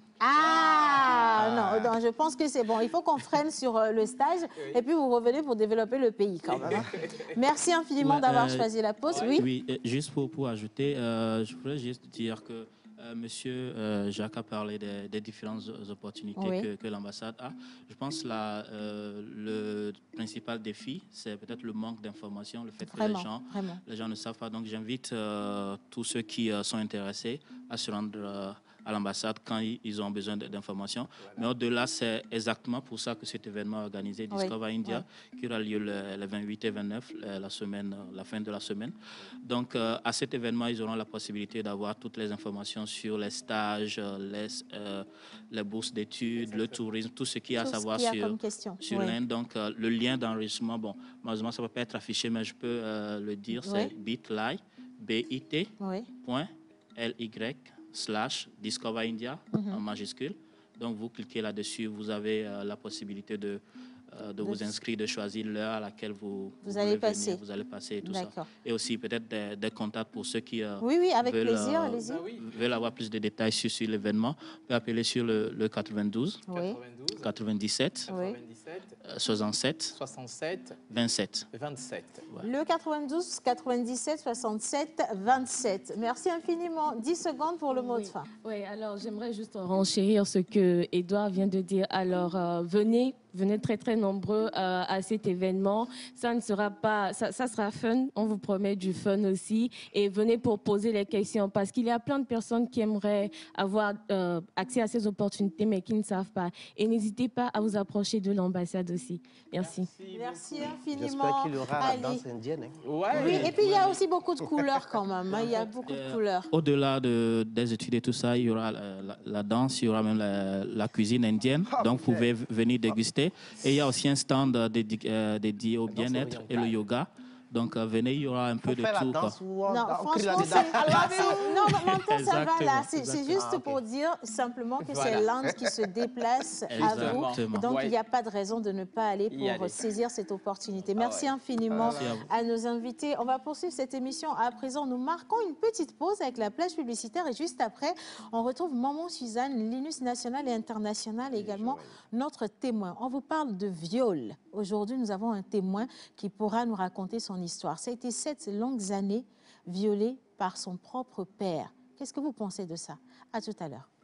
Ah, ah. Non, non, je pense que c'est bon. Il faut qu'on freine sur euh, le stage oui. et puis vous revenez pour développer le pays quand même. Hein. Merci infiniment ouais, d'avoir euh, choisi la pause. Ouais. Oui, oui, juste pour, pour ajouter, euh, je voudrais juste dire que Euh, Monsieur euh, Jacques a parlé des, des différentes opportunités oui. que, que l'ambassade a. Je pense que euh, le principal défi, c'est peut-être le manque d'informations, le fait vraiment, que les gens, les gens ne savent pas. Donc j'invite euh, tous ceux qui euh, sont intéressés à se rendre euh, à l'ambassade quand ils ont besoin d'informations. Voilà. Mais au-delà, c'est exactement pour ça que cet événement organisé, Discover oui. India, oui. qui aura lieu le, le vingt-huit et vingt-neuf, la, semaine, la fin de la semaine. Donc euh, à cet événement, ils auront la possibilité d'avoir toutes les informations sur les stages, les, euh, les bourses d'études, le tourisme, tout ce qu'il y a à savoir a sur, sur oui. l'Inde. Donc, euh, le lien d'enregistrement, bon, malheureusement, ça ne peut pas être affiché, mais je peux euh, le dire, oui. c'est bit.ly, B-I-T, oui. point, L-Y, slash, Discover India, mm-hmm. en majuscule. Donc, vous cliquez là-dessus, vous avez euh, la possibilité de... de, de vous inscrire, de choisir l'heure à laquelle vous, vous, vous allez passer. Venir, vous allez passer et tout ça. Et aussi peut-être des, des contacts pour ceux qui euh, oui, oui, avec veulent, plaisir, euh, allez-y. veulent avoir plus de détails sur, sur l'événement. Vous pouvez appeler sur le, le quatre-vingt-douze, oui. quatre-vingt-dix-sept, oui. soixante-sept, soixante-sept, vingt-sept. vingt-sept. Ouais. Le quatre-vingt-douze, quatre-vingt-dix-sept, soixante-sept, vingt-sept. Merci infiniment. dix secondes pour le mot oui. de fin. Oui, alors j'aimerais juste renchérir ce que Edouard vient de dire. Alors, euh, venez Venez très, très nombreux euh, à cet événement. Ça ne sera pas... Ça, ça sera fun. On vous promet du fun aussi. Et venez pour poser les questions parce qu'il y a plein de personnes qui aimeraient avoir euh, accès à ces opportunités mais qui ne savent pas. Et n'hésitez pas à vous approcher de l'ambassade aussi. Merci. Merci, Merci infiniment. J'espère qu'il y aura la danse indienne. Hein. Ouais. Oui, et puis il y a aussi beaucoup de couleurs quand même. Hein. Il y a beaucoup de couleurs. Euh, Au-delà de, des études et tout ça, il y aura la, la, la danse, il y aura même la, la cuisine indienne. Oh, Donc, vous pouvez venir déguster. Et il y a aussi un stand dédié, euh, dédié au bien-être et le yoga. Donc, euh, venez, il y aura un peu de tout. Quoi. On, non, franchement, c'est... Alors, non, non, ça va là. C'est juste ah, okay. pour dire simplement que voilà. c'est l'Inde qui se déplace Exactement. à vous. Donc, ouais. il n'y a pas de raison de ne pas aller pour saisir cette opportunité. Merci ah, ouais. infiniment Merci à, à nos invités. On va poursuivre cette émission. À présent, nous marquons une petite pause avec la plage publicitaire. Et juste après, on retrouve Maman Suzanne, Linus national et international, et également notre témoin. On vous parle de viol. Aujourd'hui, nous avons un témoin qui pourra nous raconter son histoire. Ça a été sept longues années violé par son propre père. Qu'est-ce que vous pensez de ça? À tout à l'heure.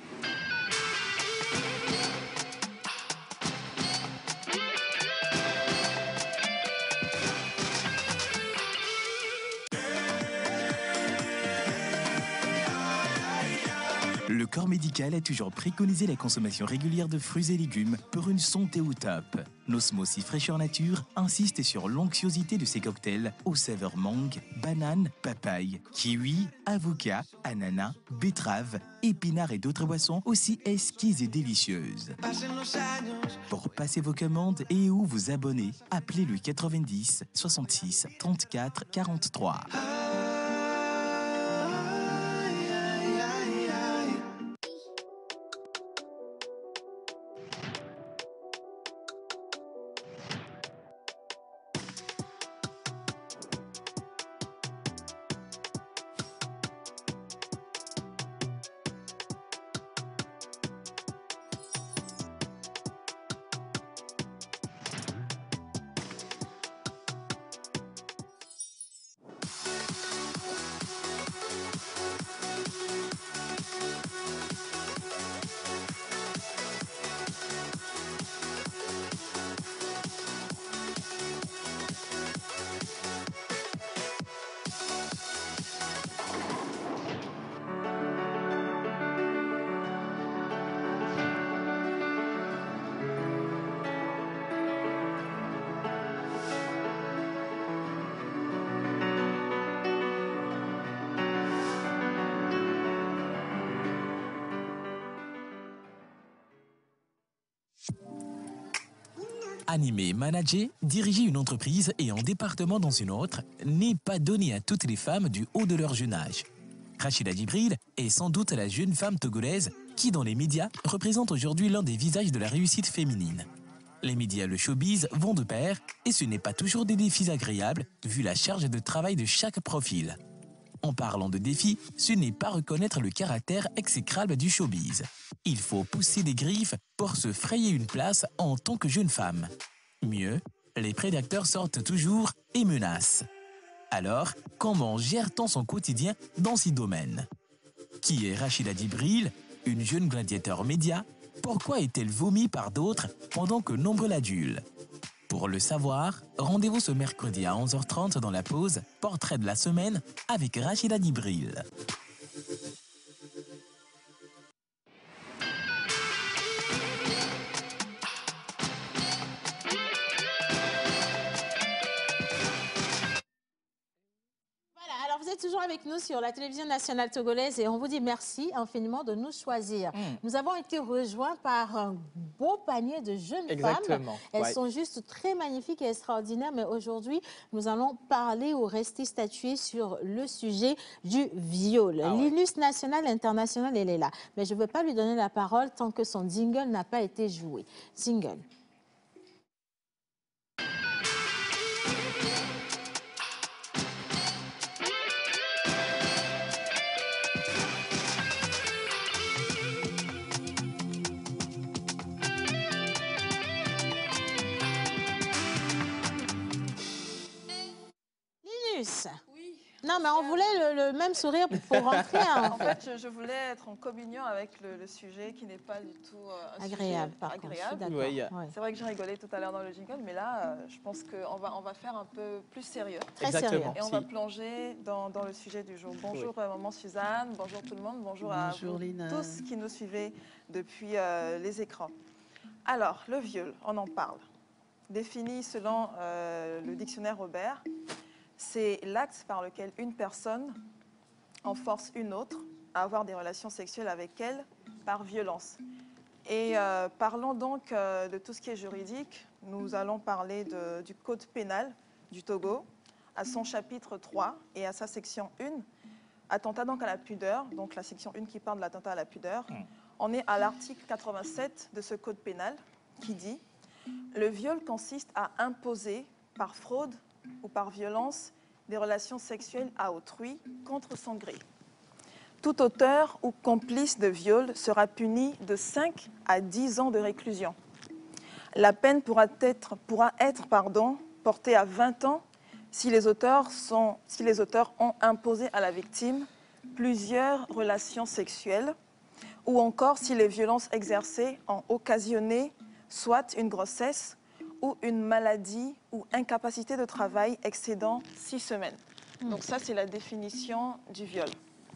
Le corps médical a toujours préconisé la consommation régulière de fruits et légumes pour une santé au top. Nosmosis Fraîcheur Nature insiste sur l'onctuosité de ses cocktails aux saveurs mangue, banane, papaye, kiwi, avocat, ananas, betterave, épinards et d'autres boissons aussi exquises et délicieuses. Pour passer vos commandes et ou vous abonner, appelez le quatre-vingt-dix, soixante-six, trente-quatre, quarante-trois. Animer, manager, diriger une entreprise et un département dans une autre n'est pas donné à toutes les femmes du haut de leur jeune âge. Rachida Djibril est sans doute la jeune femme togolaise qui, dans les médias, représente aujourd'hui l'un des visages de la réussite féminine. Les médias et le showbiz vont de pair et ce n'est pas toujours des défis agréables vu la charge de travail de chaque profil. En parlant de défis, ce n'est pas reconnaître le caractère exécrable du showbiz. Il faut pousser des griffes pour se frayer une place en tant que jeune femme. Mieux, les prédateurs sortent toujours et menacent. Alors, comment gère-t-on son quotidien dans ces domaines? Qui est Rachida Djibril, une jeune gladiateur média? Pourquoi est-elle vomie par d'autres pendant que nombre l'adulent? Pour le savoir, rendez-vous ce mercredi à onze heures trente dans la pause Portrait de la semaine avec Rachida Djibril. Vous êtes toujours avec nous sur la télévision nationale togolaise et on vous dit merci infiniment de nous choisir. Mm. Nous avons été rejoints par un beau panier de jeunes Exactement. femmes. Elles ouais. sont juste très magnifiques et extraordinaires, mais aujourd'hui, nous allons parler ou rester statués sur le sujet du viol. Ah ouais. L'I N U S national et international, elle est là. Mais je ne veux pas lui donner la parole tant que son jingle n'a pas été joué. Jingle. Oui. Non, mais on voulait le, le même sourire pour rentrer. Hein, en, en fait, je, je voulais être en communion avec le, le sujet qui n'est pas du tout euh, un agréable. Sujet par agréable. Contre, oui, ouais. C'est vrai que j'ai rigolé tout à l'heure dans le jingle, mais là, euh, je pense qu'on va, on va faire un peu plus sérieux. Très Exactement. sérieux. Et on si. va plonger dans, dans le sujet du jour. Bonjour, oui. euh, maman Suzanne. Bonjour tout le monde. Bonjour, bonjour à vous tous qui nous suivez depuis euh, les écrans. Alors, le viol, on en parle. Défini selon euh, le dictionnaire Robert, c'est l'acte par lequel une personne en force une autre à avoir des relations sexuelles avec elle par violence. Et euh, parlons donc euh, de tout ce qui est juridique. Nous allons parler de, du Code pénal du Togo, à son chapitre trois et à sa section un, attentat donc à la pudeur, donc la section un qui parle de l'attentat à la pudeur. Mmh. On est à l'article quatre-vingt-sept de ce Code pénal qui dit « Le viol consiste à imposer par fraude ou par violence des relations sexuelles à autrui contre son gré. Tout auteur ou complice de viol sera puni de cinq à dix ans de réclusion. La peine pourra être, pourra être pardon, portée à vingt ans si les, auteurs sont, si les auteurs ont imposé à la victime plusieurs relations sexuelles ou encore si les violences exercées ont occasionné soit une grossesse ou une maladie ou incapacité de travail excédant six semaines. Mmh. Donc ça, c'est la définition du viol.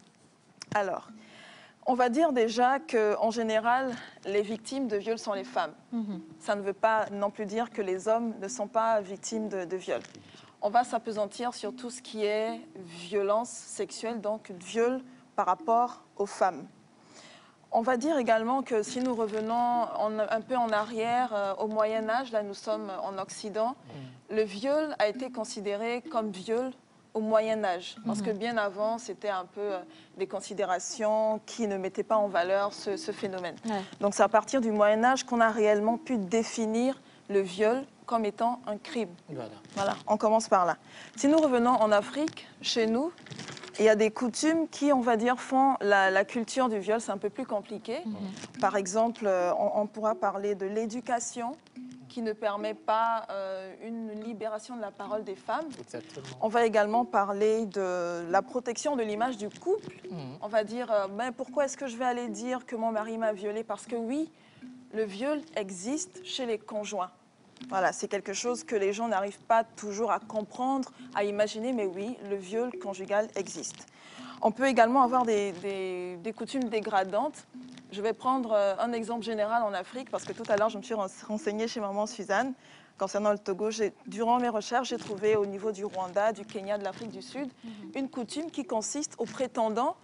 Alors, on va dire déjà qu'en général, les victimes de viol sont les femmes. Mmh. Ça ne veut pas non plus dire que les hommes ne sont pas victimes de, de viol. On va s'appesantir sur tout ce qui est violence sexuelle, donc viol par rapport aux femmes. On va dire également que si nous revenons en, un peu en arrière, euh, au Moyen-Âge, là nous sommes en Occident, mmh. le viol a été considéré comme viol au Moyen-Âge. Parce mmh. que bien avant, c'était un peu euh, des considérations qui ne mettaient pas en valeur ce, ce phénomène. Ouais. Donc c'est à partir du Moyen-Âge qu'on a réellement pu définir le viol comme étant un crime. Voilà. Voilà, on commence par là. Si nous revenons en Afrique, chez nous, il y a des coutumes qui, on va dire, font la, la culture du viol, c'est un peu plus compliqué. Mmh. Par exemple, on, on pourra parler de l'éducation qui ne permet pas euh, une libération de la parole des femmes. Exactement. On va également parler de la protection de l'image du couple. Mmh. On va dire, euh, ben, pourquoi est-ce que je vais aller dire que mon mari m'a violée? Parce que oui, le viol existe chez les conjoints. Voilà, c'est quelque chose que les gens n'arrivent pas toujours à comprendre, à imaginer, mais oui, le viol conjugal existe. On peut également avoir des, des, des coutumes dégradantes. Je vais prendre un exemple général en Afrique, parce que tout à l'heure, je me suis renseignée chez maman Suzanne concernant le Togo. Durant mes recherches, j'ai trouvé au niveau du Rwanda, du Kenya, de l'Afrique du Sud, mm-hmm. une coutume qui consiste aux prétendants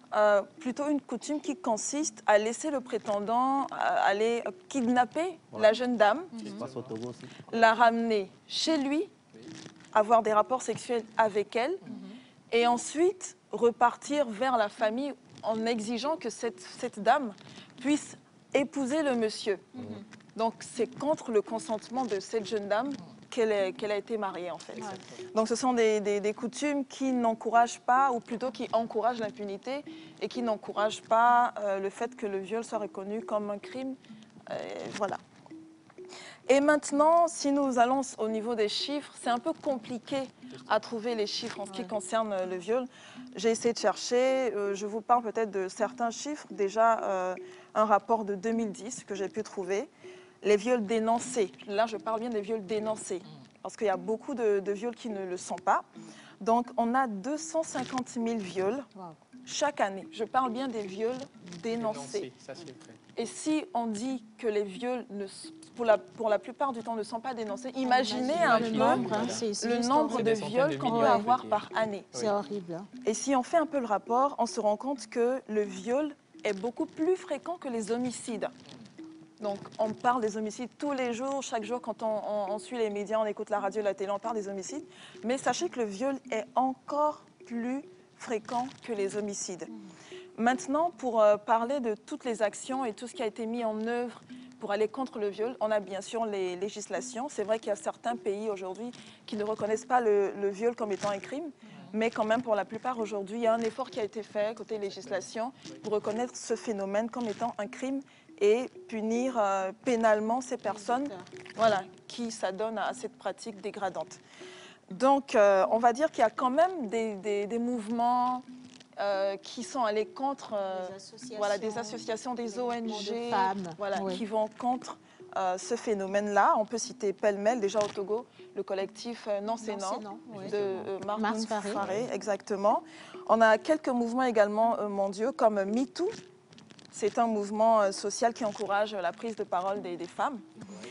euh, plutôt une coutume qui consiste à laisser le prétendant euh, aller kidnapper Ouais. la jeune dame, Ça se passe au Togo aussi. la ramener chez lui, avoir des rapports sexuels avec elle, et ensuite repartir vers la famille en exigeant que cette, cette dame puisse épouser le monsieur. Donc c'est contre le consentement de cette jeune dame qu'elle est- qu'elle a été mariée en fait. Ouais. Donc ce sont des, des- des coutumes qui n'encouragent pas, ou plutôt qui encouragent l'impunité et qui n'encouragent pas euh, le fait que le viol soit reconnu comme un crime. Euh, voilà. Et maintenant, si nous allons au niveau des chiffres, c'est un peu compliqué à trouver les chiffres en ce qui concerne le viol. J'ai essayé de chercher, euh, je vous parle peut-être de certains chiffres. Déjà, euh, un rapport de deux mille dix que j'ai pu trouver. Les viols dénoncés, là je parle bien des viols dénoncés, parce qu'il y a beaucoup de, de viols qui ne le sont pas. Donc on a deux cent cinquante mille viols chaque année. Je parle bien des viols dénoncés. Ça, c'est vrai. Et si on dit que les viols, ne, pour, la, pour la plupart du temps, ne sont pas dénoncés, imaginez un le peu nombre, hein, c'est- c'est le juste nombre horrible. de C'est des viols centaines qu'on de peut milliers, avoir on peut par dire. année. C'est horrible. hein. Et si on fait un peu le rapport, on se rend compte que le viol est beaucoup plus fréquent que les homicides. Donc, on parle des homicides tous les jours. Chaque jour, quand on, on- on suit les médias, on écoute la radio, la télé, on parle des homicides. Mais sachez que le viol est encore plus fréquent que les homicides. Maintenant, pour euh, parler de toutes les actions et tout ce qui a été mis en œuvre pour aller contre le viol, on a bien sûr les législations. C'est vrai qu'il y a certains pays aujourd'hui qui ne reconnaissent pas le, le viol comme étant un crime. Mais quand même, pour la plupart aujourd'hui, il y a un effort qui a été fait côté législation pour reconnaître ce phénomène comme étant un crime et punir euh, pénalement ces personnes voilà, qui s'adonnent à cette pratique dégradante. Donc, euh, on va dire qu'il y a quand même des, des- des mouvements euh, qui sont allés contre euh, Des associations, voilà, des associations, des des O mouvements N de G femmes, voilà, oui. qui vont contre euh, ce phénomène-là. On peut citer pêle-mêle, déjà au Togo, le collectif euh, Non c'est Non, non, c'est non, oui. de euh, Marc Mars Faré, Faré. exactement. On a quelques mouvements également euh, mondiaux comme MeToo. C'est un mouvement euh, social qui encourage la prise de parole des, des femmes.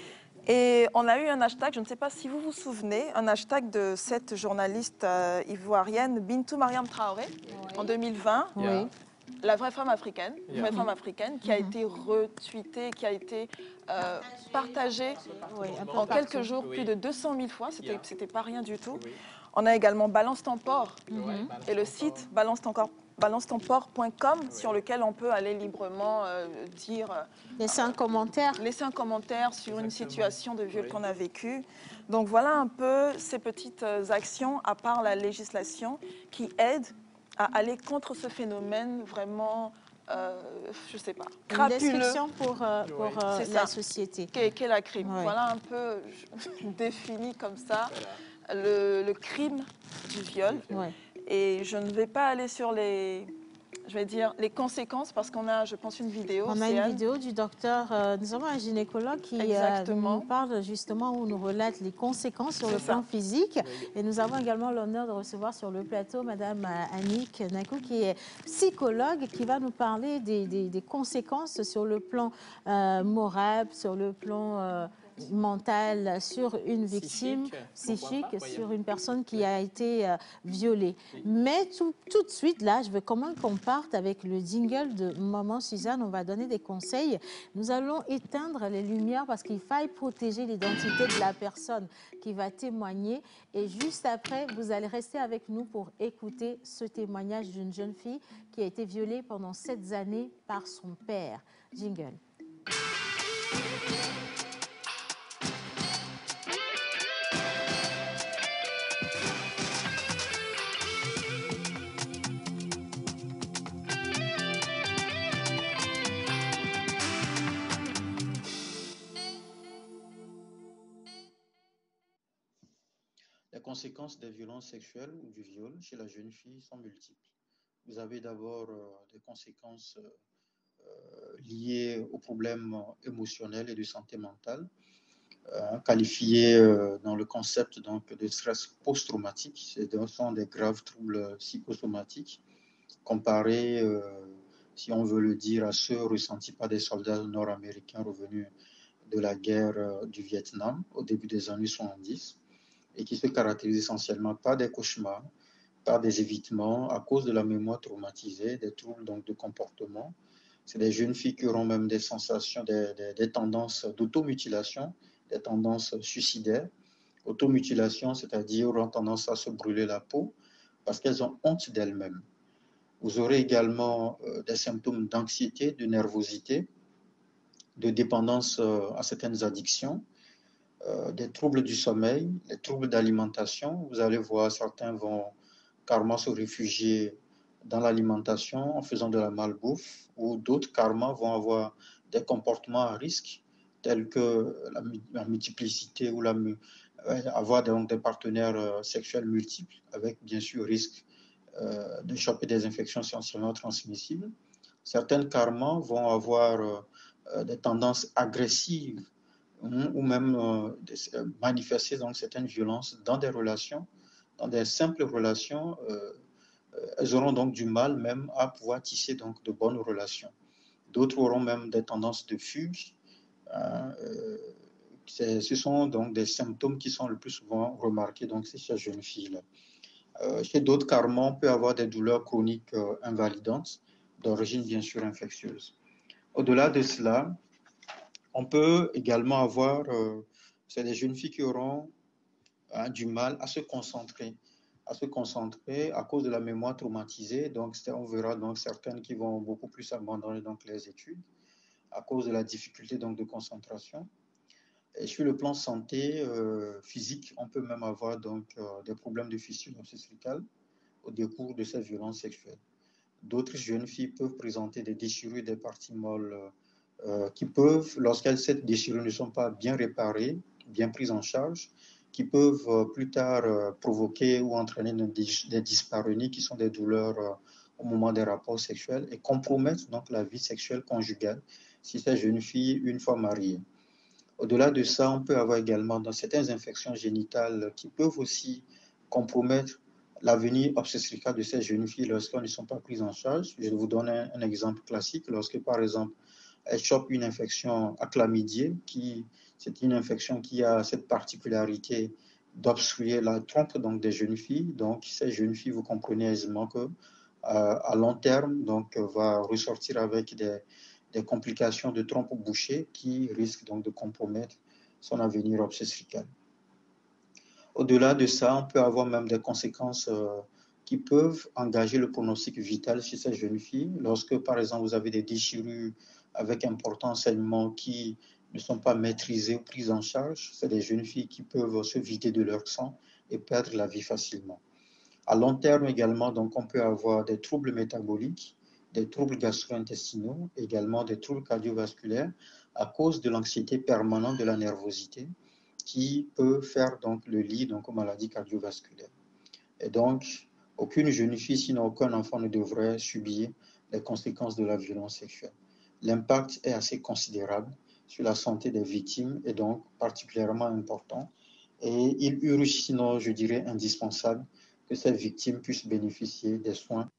Et on a eu un hashtag, je ne sais pas si vous vous souvenez, un hashtag de cette journaliste euh, ivoirienne, Bintou Mariam Traoré, en deux mille vingt. Oui. La vraie femme africaine, Yeah. vraie femme africaine, qui a été retweetée, qui a été euh, partagée Oui, un peu en quelques partout. jours, Oui. plus de deux cent mille fois. C'était Yeah. c'était pas rien du tout. Oui. On a également Balance ton port Ouais, et le balance ton site balance ton corps- balance ton port point com sur lequel on peut aller librement euh, dire, euh, Laissez un commentaire. laisser un commentaire sur une Exactement. situation de viol Oui. qu'on a vécue. Donc voilà un peu ces petites euh, actions, à part la législation, qui aident à aller contre ce phénomène vraiment, euh, je ne sais pas, Une crapuleux description pour, euh, pour Oui. euh, C'est la ça. société. qu'est qu'est la crime. Ouais. Voilà un peu je- défini comme ça le, le crime du viol. Ouais. Et je ne vais pas aller sur les, je vais dire, les conséquences parce qu'on a, je pense, une vidéo. On a une Céane. vidéo du docteur, euh, nous avons un gynécologue qui euh, Exactement. nous parle justement, où nous relate les conséquences sur le C'est plan ça. physique. Et nous avons également l'honneur de recevoir sur le plateau Madame euh, Annick Nakou, qui est psychologue, qui va nous parler des, des- des conséquences sur le plan euh, moral, sur le plan euh, mental, sur une victime Psychique, psychique, pourquoi pas, sur une personne qui a été euh, violée. Mais tout, tout de suite, là, je veux quand même qu'on parte avec le jingle de Maman Suzanne. On va donner des conseils. Nous allons éteindre les lumières parce qu'il faille protéger l'identité de la personne qui va témoigner. Et juste après, vous allez rester avec nous pour écouter ce témoignage d'une jeune fille qui a été violée pendant sept années par son père. Jingle. Les conséquences des violences sexuelles ou du viol chez la jeune fille sont multiples. Vous avez d'abord euh, des conséquences euh, liées aux problèmes émotionnels et de santé mentale, euh, qualifiés euh, dans le concept donc, de stress post-traumatique. Ce sont des graves troubles psychosomatiques comparés, euh, si on veut le dire, à ceux ressentis par des soldats nord-américains revenus de la guerre euh, du Vietnam au début des années soixante-dix et qui se caractérisent essentiellement par des cauchemars, par des évitements à cause de la mémoire traumatisée, des troubles donc, de comportement. C'est des jeunes filles qui auront même des sensations, des, des, des tendances d'automutilation, des tendances suicidaires. Automutilation, c'est-à-dire auront tendance à se brûler la peau parce qu'elles ont honte d'elles-mêmes. Vous aurez également euh, des symptômes d'anxiété, de nervosité, de dépendance euh, à certaines addictions, euh, des troubles du sommeil, les troubles d'alimentation. Vous allez voir, certains vont carrément se réfugier dans l'alimentation en faisant de la malbouffe, ou d'autres carrément vont avoir des comportements à risque, tels que la, la multiplicité ou la, avoir donc des partenaires euh, sexuels multiples, avec bien sûr risque euh, de choper des infections sexuellement transmissibles. Certaines carrément vont avoir euh, des tendances agressives hein, ou même euh, de, manifester donc certaines violences dans des relations, dans des simples relations. Euh, elles auront donc du mal même à pouvoir tisser donc de bonnes relations. D'autres auront même des tendances de fugue. Hein, euh, ce sont donc des symptômes qui sont le plus souvent remarqués donc chez ces jeunes filles-là. Euh, chez d'autres, carrément, on peut avoir des douleurs chroniques euh, invalidantes, d'origine bien sûr infectieuse. Au-delà de cela, on peut également avoir, euh, c'est des jeunes filles qui auront hein, du mal à se concentrer, à se concentrer à cause de la mémoire traumatisée. Donc, on verra donc certaines qui vont beaucoup plus abandonner donc les études à cause de la difficulté donc de concentration. Et sur le plan santé euh, physique, on peut même avoir donc euh, des problèmes de fissure obstétricale au décours de ces violences sexuelles. D'autres jeunes filles peuvent présenter des déchirures des parties molles euh, qui peuvent, lorsqu'elles ces déchirures ne sont pas bien réparées, bien prises en charge, qui peuvent euh, plus tard euh, provoquer ou entraîner des, des dyspareunies qui sont des douleurs euh, au moment des rapports sexuels et compromettre donc la vie sexuelle conjugale si ces jeunes filles, une fois mariées. Au-delà de ça, on peut avoir également dans certaines infections génitales qui peuvent aussi compromettre l'avenir obstétrical de ces jeunes filles lorsqu'elles ne sont pas prises en charge. Je vais vous donner un, un exemple classique. Lorsque, par exemple, elles chopent une infection à chlamydier, qui c'est une infection qui a cette particularité d'obstruer la trompe donc, des jeunes filles. Donc, ces jeunes filles, vous comprenez aisément que euh, à long terme, donc, va ressortir avec des des complications de trompe bouchée qui risquent donc de compromettre son avenir obstétrical. Au-delà de ça, on peut avoir même des conséquences euh, qui peuvent engager le pronostic vital chez ces jeunes filles. Lorsque, par exemple, vous avez des déchirures avec important saignement qui ne sont pas maîtrisées ou prises en charge, c'est des jeunes filles qui peuvent se vider de leur sang et perdre la vie facilement. À long terme également, donc, on peut avoir des troubles métaboliques, des troubles gastro-intestinaux, également des troubles cardiovasculaires à cause de l'anxiété permanente de la nervosité qui peut faire donc le lit donc, aux maladies cardiovasculaires. Et donc, aucune jeune fille, sinon aucun enfant ne devrait subir les conséquences de la violence sexuelle. L'impact est assez considérable sur la santé des victimes et donc particulièrement important. Et il urge, sinon je dirais indispensable, que ces victimes puissent bénéficier des soins.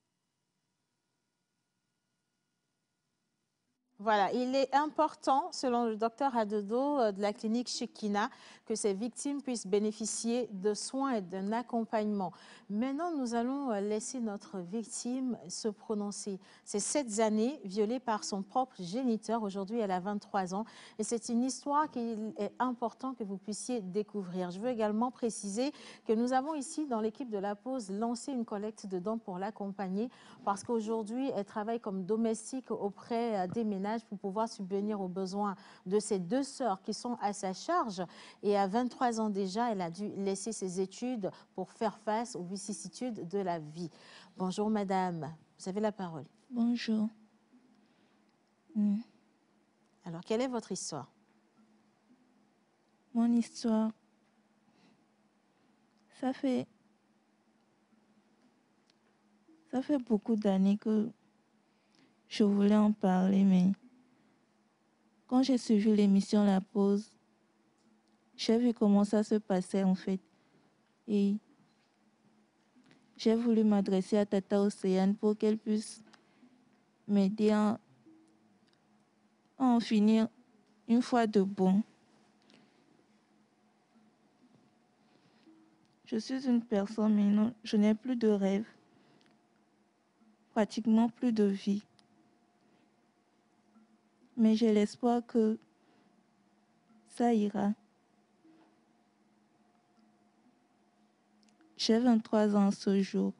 Voilà, il est important, selon le docteur Adodo de la clinique Shekina, que ces victimes puissent bénéficier de soins et d'un accompagnement. Maintenant, nous allons laisser notre victime se prononcer. C'est sept années, violée par son propre géniteur. Aujourd'hui, elle a vingt-trois ans. Et c'est une histoire qu'il est important que vous puissiez découvrir. Je veux également préciser que nous avons ici, dans l'équipe de La Pause, lancé une collecte de dons pour l'accompagner parce qu'aujourd'hui, elle travaille comme domestique auprès des ménages pour pouvoir subvenir aux besoins de ses deux sœurs qui sont à sa charge. Et à vingt-trois ans déjà, elle a dû laisser ses études pour faire face aux vicissitudes de la vie. Bonjour madame, vous avez la parole. Bonjour. Mm. Alors, quelle est votre histoire? Mon histoire, ça fait, ça fait beaucoup d'années que je voulais en parler, mais quand j'ai suivi l'émission La Pause, j'ai vu comment ça se passait en fait. Et j'ai voulu m'adresser à Tata Océane pour qu'elle puisse m'aider à, à en finir une fois de bon. Je suis une personne, mais non, je n'ai plus de rêve, pratiquement plus de vie. Mais j'ai l'espoir que ça ira. J'ai vingt-trois ans ce jour.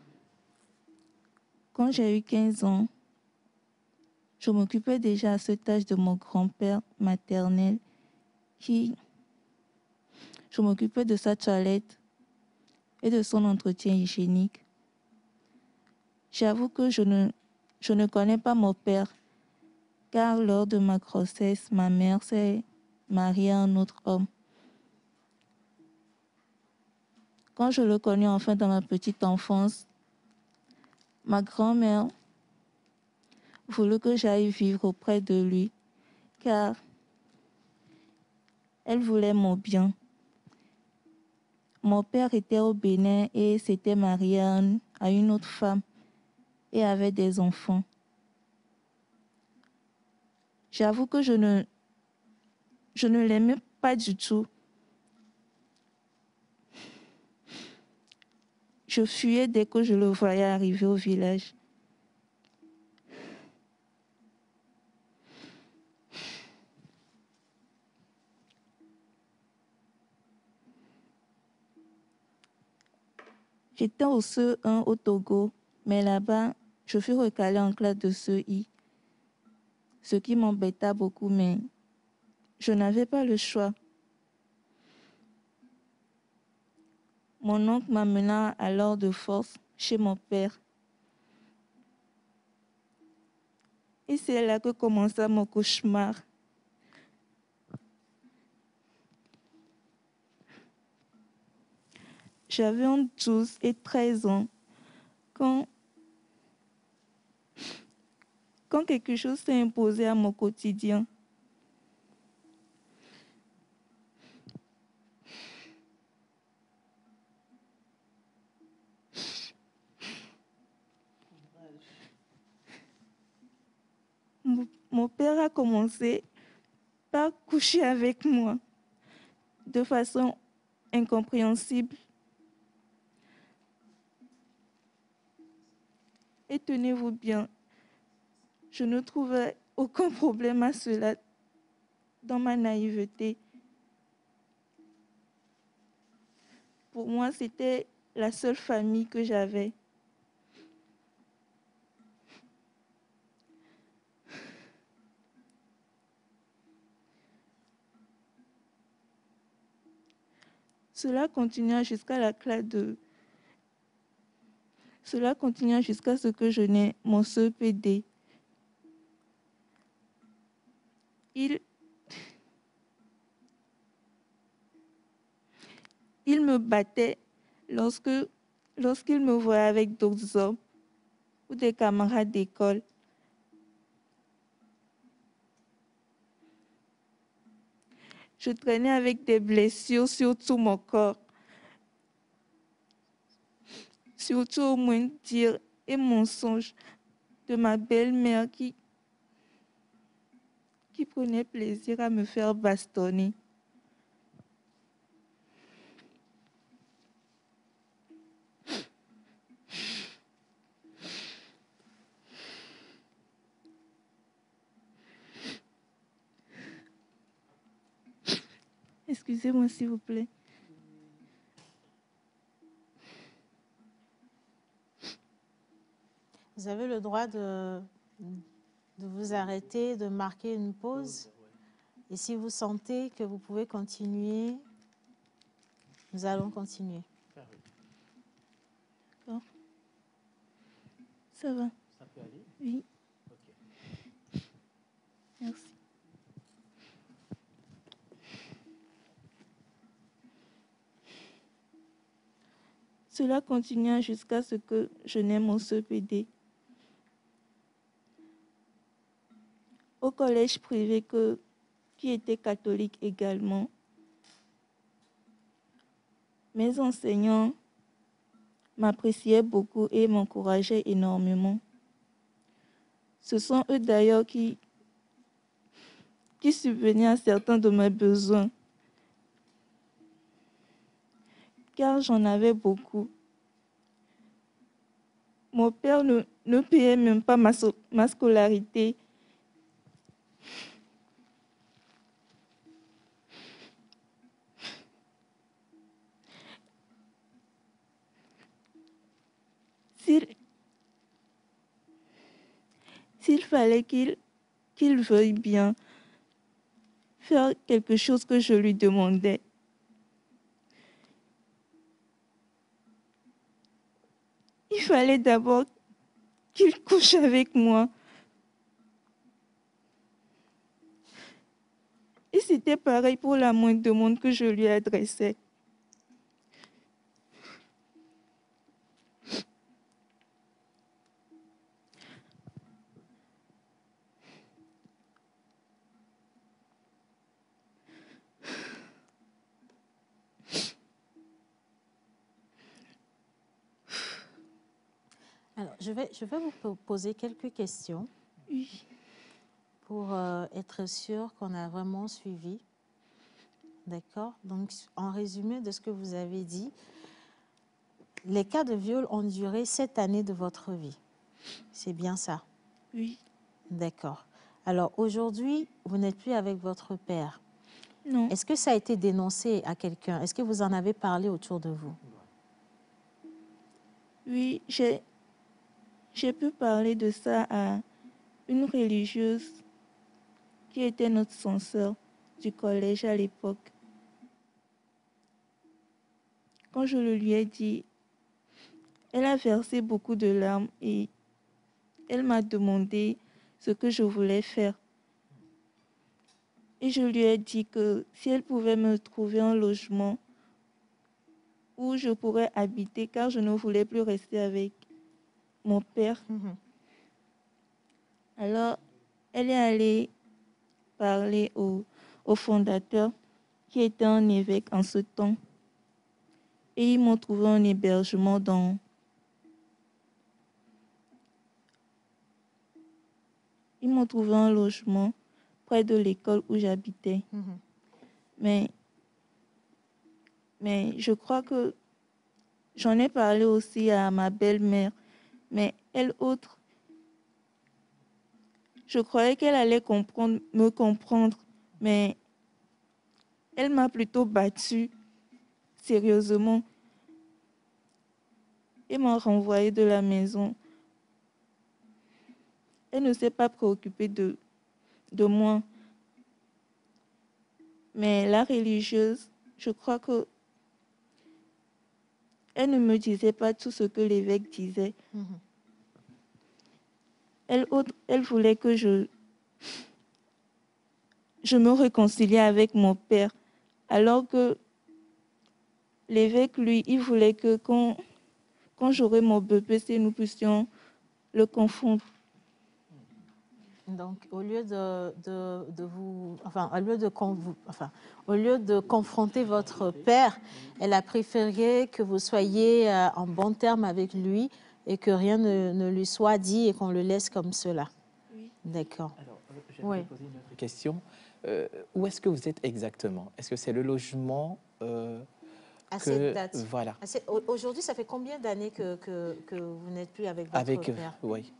Quand j'ai eu quinze ans, je m'occupais déjà à cet âge de mon grand-père maternel qui... Je m'occupais de sa toilette et de son entretien hygiénique. J'avoue que je ne, je ne connais pas mon père, car lors de ma grossesse, ma mère s'est mariée à un autre homme. Quand je le connais enfin dans ma petite enfance, ma grand-mère voulut que j'aille vivre auprès de lui, car elle voulait mon bien. Mon père était au Bénin et s'était marié à, un, à une autre femme et avait des enfants. J'avoue que je ne, je ne l'aimais pas du tout. Je fuyais dès que je le voyais arriver au village. J'étais au C E un au Togo, mais là-bas, je fus recalée en classe de C E I, ce qui m'embêta beaucoup, mais je n'avais pas le choix. Mon oncle m'amena alors de force chez mon père. Et c'est là que commença mon cauchemar. J'avais entre douze et treize ans quand, quand quelque chose s'est imposé à mon quotidien. Mon, mon père a commencé par coucher avec moi de façon incompréhensible. Et tenez-vous bien, je ne trouvais aucun problème à cela dans ma naïveté. Pour moi, c'était la seule famille que j'avais. Cela continua jusqu'à la classe de... Cela continua jusqu'à ce que je n'ai mon C E P D. Il... Il me battait lorsque, lorsqu'il me voyait avec d'autres hommes ou des camarades d'école. Je traînais avec des blessures sur tout mon corps. Surtout au moins dire et mensonges de ma belle-mère qui, qui prenait plaisir à me faire bastonner. Excusez-moi, s'il vous plaît. Vous avez le droit de, de vous arrêter, de marquer une pause. Et si vous sentez que vous pouvez continuer, nous allons continuer. D'accord. Ça va? Ça peut aller? Oui. Ok. Merci. Cela continua jusqu'à ce que je n'ai mon C E P D. Au collège privé que, qui était catholique également, mes enseignants m'appréciaient beaucoup et m'encourageaient énormément. Ce sont eux d'ailleurs qui, qui subvenaient à certains de mes besoins. car j'en avais beaucoup. Mon père ne, ne payait même pas ma, so- ma scolarité. S'il, s'il fallait qu'il, qu'il veuille bien faire quelque chose que je lui demandais, il fallait d'abord qu'il couche avec moi. Et c'était pareil pour la moindre demande que je lui adressais. Alors, je vais, je vais vous po- poser quelques questions Oui. pour euh, être sûr qu'on a vraiment suivi. D'accord? Donc, en résumé de ce que vous avez dit, les cas de viol ont duré sept années de votre vie. C'est bien ça? Oui. D'accord. Alors, aujourd'hui, vous n'êtes plus avec votre père. Non. Est-ce que ça a été dénoncé à quelqu'un? Est-ce que vous en avez parlé autour de vous? Oui, j'ai, j'ai pu parler de ça à une religieuse qui était notre censeur du collège à l'époque. Quand je le lui ai dit, elle a versé beaucoup de larmes et elle m'a demandé ce que je voulais faire. Et je lui ai dit que si elle pouvait me trouver un logement où je pourrais habiter, car je ne voulais plus rester avec mon père. Mhm. Alors, elle est allée parler au, au fondateur, qui était un évêque en ce temps. Et ils m'ont trouvé un hébergement dans... Ils m'ont trouvé un logement près de l'école où j'habitais. Mhm. Mais, mais je crois que j'en ai parlé aussi à ma belle-mère. Mais elle autre, je croyais qu'elle allait comprendre, me comprendre. Mais elle m'a plutôt battue, sérieusement. Et m'a renvoyée de la maison. Elle ne s'est pas préoccupée de, de moi. Mais la religieuse, je crois que elle ne me disait pas tout ce que l'évêque disait. Mhm. Elle, autre, elle voulait que je, je me réconcilie avec mon père. Alors que l'évêque, lui, il voulait que quand, quand j'aurai mon bébé, si nous puissions le confondre. Donc, au lieu de, de, de vous, enfin, au lieu de, con- vous- enfin, au lieu de confronter votre père, elle a préféré que vous soyez euh, en bon terme avec lui et que rien ne, ne lui soit dit et qu'on le laisse comme cela. Oui. D'accord. Alors, euh, j'aimerais Oui. poser une autre question. Euh, où est-ce que vous êtes exactement? Est-ce que c'est le logement euh, À que, cette date. Voilà. À cette- au- Aujourd'hui, ça fait combien d'années que, que, que vous n'êtes plus avec votre Avec, euh, père? oui.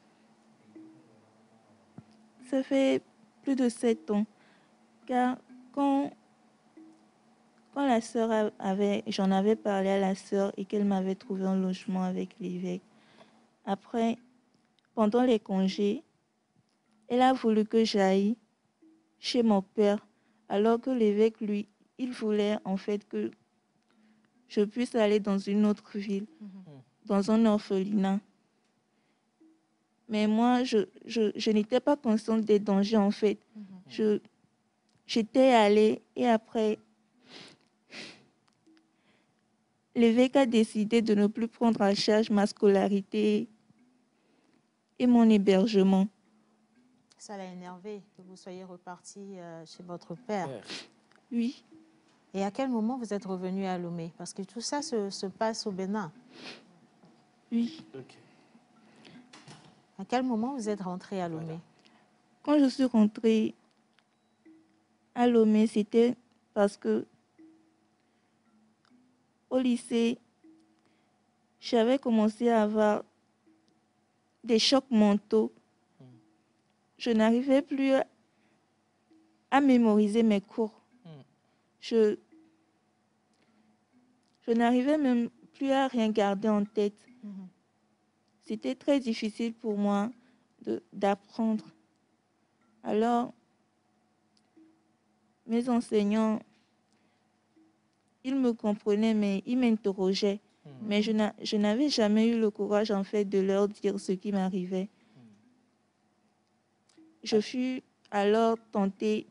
Ça fait plus de sept ans. Car quand, quand la sœur avait, j'en avais parlé à la sœur et qu'elle m'avait trouvé un logement avec l'évêque. Après, pendant les congés, elle a voulu que j'aille chez mon père, alors que l'évêque, lui, il voulait en fait que je puisse aller dans une autre ville, dans un orphelinat. Mais moi, je, je, je n'étais pas consciente des dangers, en fait. Je, j'étais allée et après, l'évêque a décidé de ne plus prendre en charge ma scolarité et mon hébergement. Ça l'a énervé que vous soyez reparti euh, chez votre père. Oui. Et à quel moment vous êtes revenu à Lomé? Parce que tout ça se, se passe au Bénin. Oui. Ok. À quel moment vous êtes rentré à Lomé? Quand je suis rentrée à Lomé, c'était parce que au lycée, j'avais commencé à avoir des chocs mentaux. Je n'arrivais plus à, à mémoriser mes cours. Je, je n'arrivais même plus à rien garder en tête. Mm-hmm. C'était très difficile pour moi de, d'apprendre. Alors, mes enseignants, ils me comprenaient, mais ils m'interrogeaient. Mm-hmm. Mais je, n'a, je n'avais jamais eu le courage, en fait, de leur dire ce qui m'arrivait. Mm-hmm. Je fus alors tentée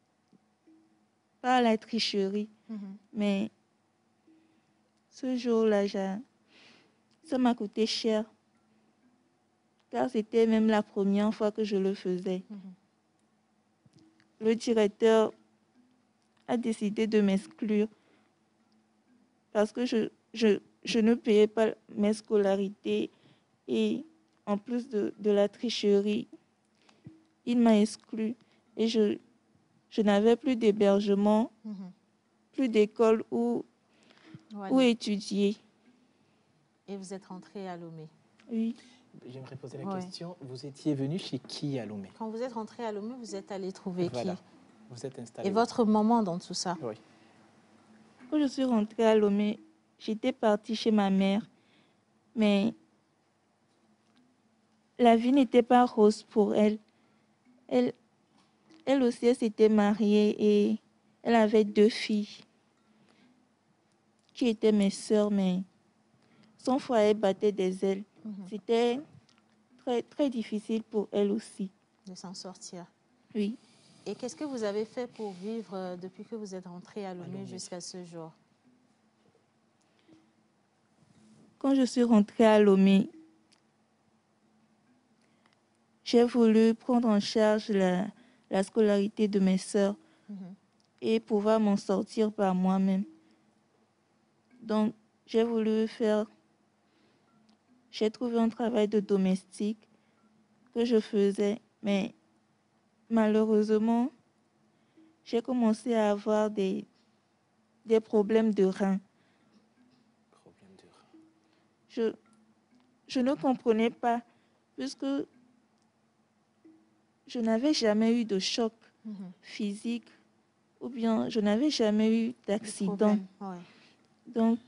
par la tricherie. Mm-hmm. Mais ce jour-là, ça m'a coûté cher. Car c'était même la première fois que je le faisais. Mm-hmm. Le directeur a décidé de m'exclure parce que je, je, je ne payais pas mes scolarités et en plus de, de la tricherie, il m'a exclu et je, je n'avais plus d'hébergement, mm-hmm. plus d'école où, voilà. où étudier. Et vous êtes rentré à Lomé? Oui. J'aimerais poser la ouais. question. Vous étiez venu chez qui à Lomé? Quand vous êtes rentré à Lomé, vous êtes allé trouver voilà. qui? Vous êtes installé. Et votre maman dans tout ça? Oui. Quand je suis rentrée à Lomé, j'étais partie chez ma mère, mais la vie n'était pas rose pour elle. Elle, elle aussi, elle s'était mariée et elle avait deux filles qui étaient mes sœurs, mais son foyer battait des ailes. Mm-hmm. C'était très, très difficile pour elle aussi. De s'en sortir. Oui. Et qu'est-ce que vous avez fait pour vivre depuis que vous êtes rentrée à Lomé jusqu'à ce jour? Quand je suis rentrée à Lomé, j'ai voulu prendre en charge la, la scolarité de mes sœurs mm-hmm. et pouvoir m'en sortir par moi-même. Donc, j'ai voulu faire... J'ai trouvé un travail de domestique que je faisais, mais malheureusement, j'ai commencé à avoir des, des problèmes de reins. Problème de reins. Je, je ne comprenais pas, puisque je n'avais jamais eu de choc mm-hmm. physique ou bien je n'avais jamais eu d'accident. Ouais. Donc,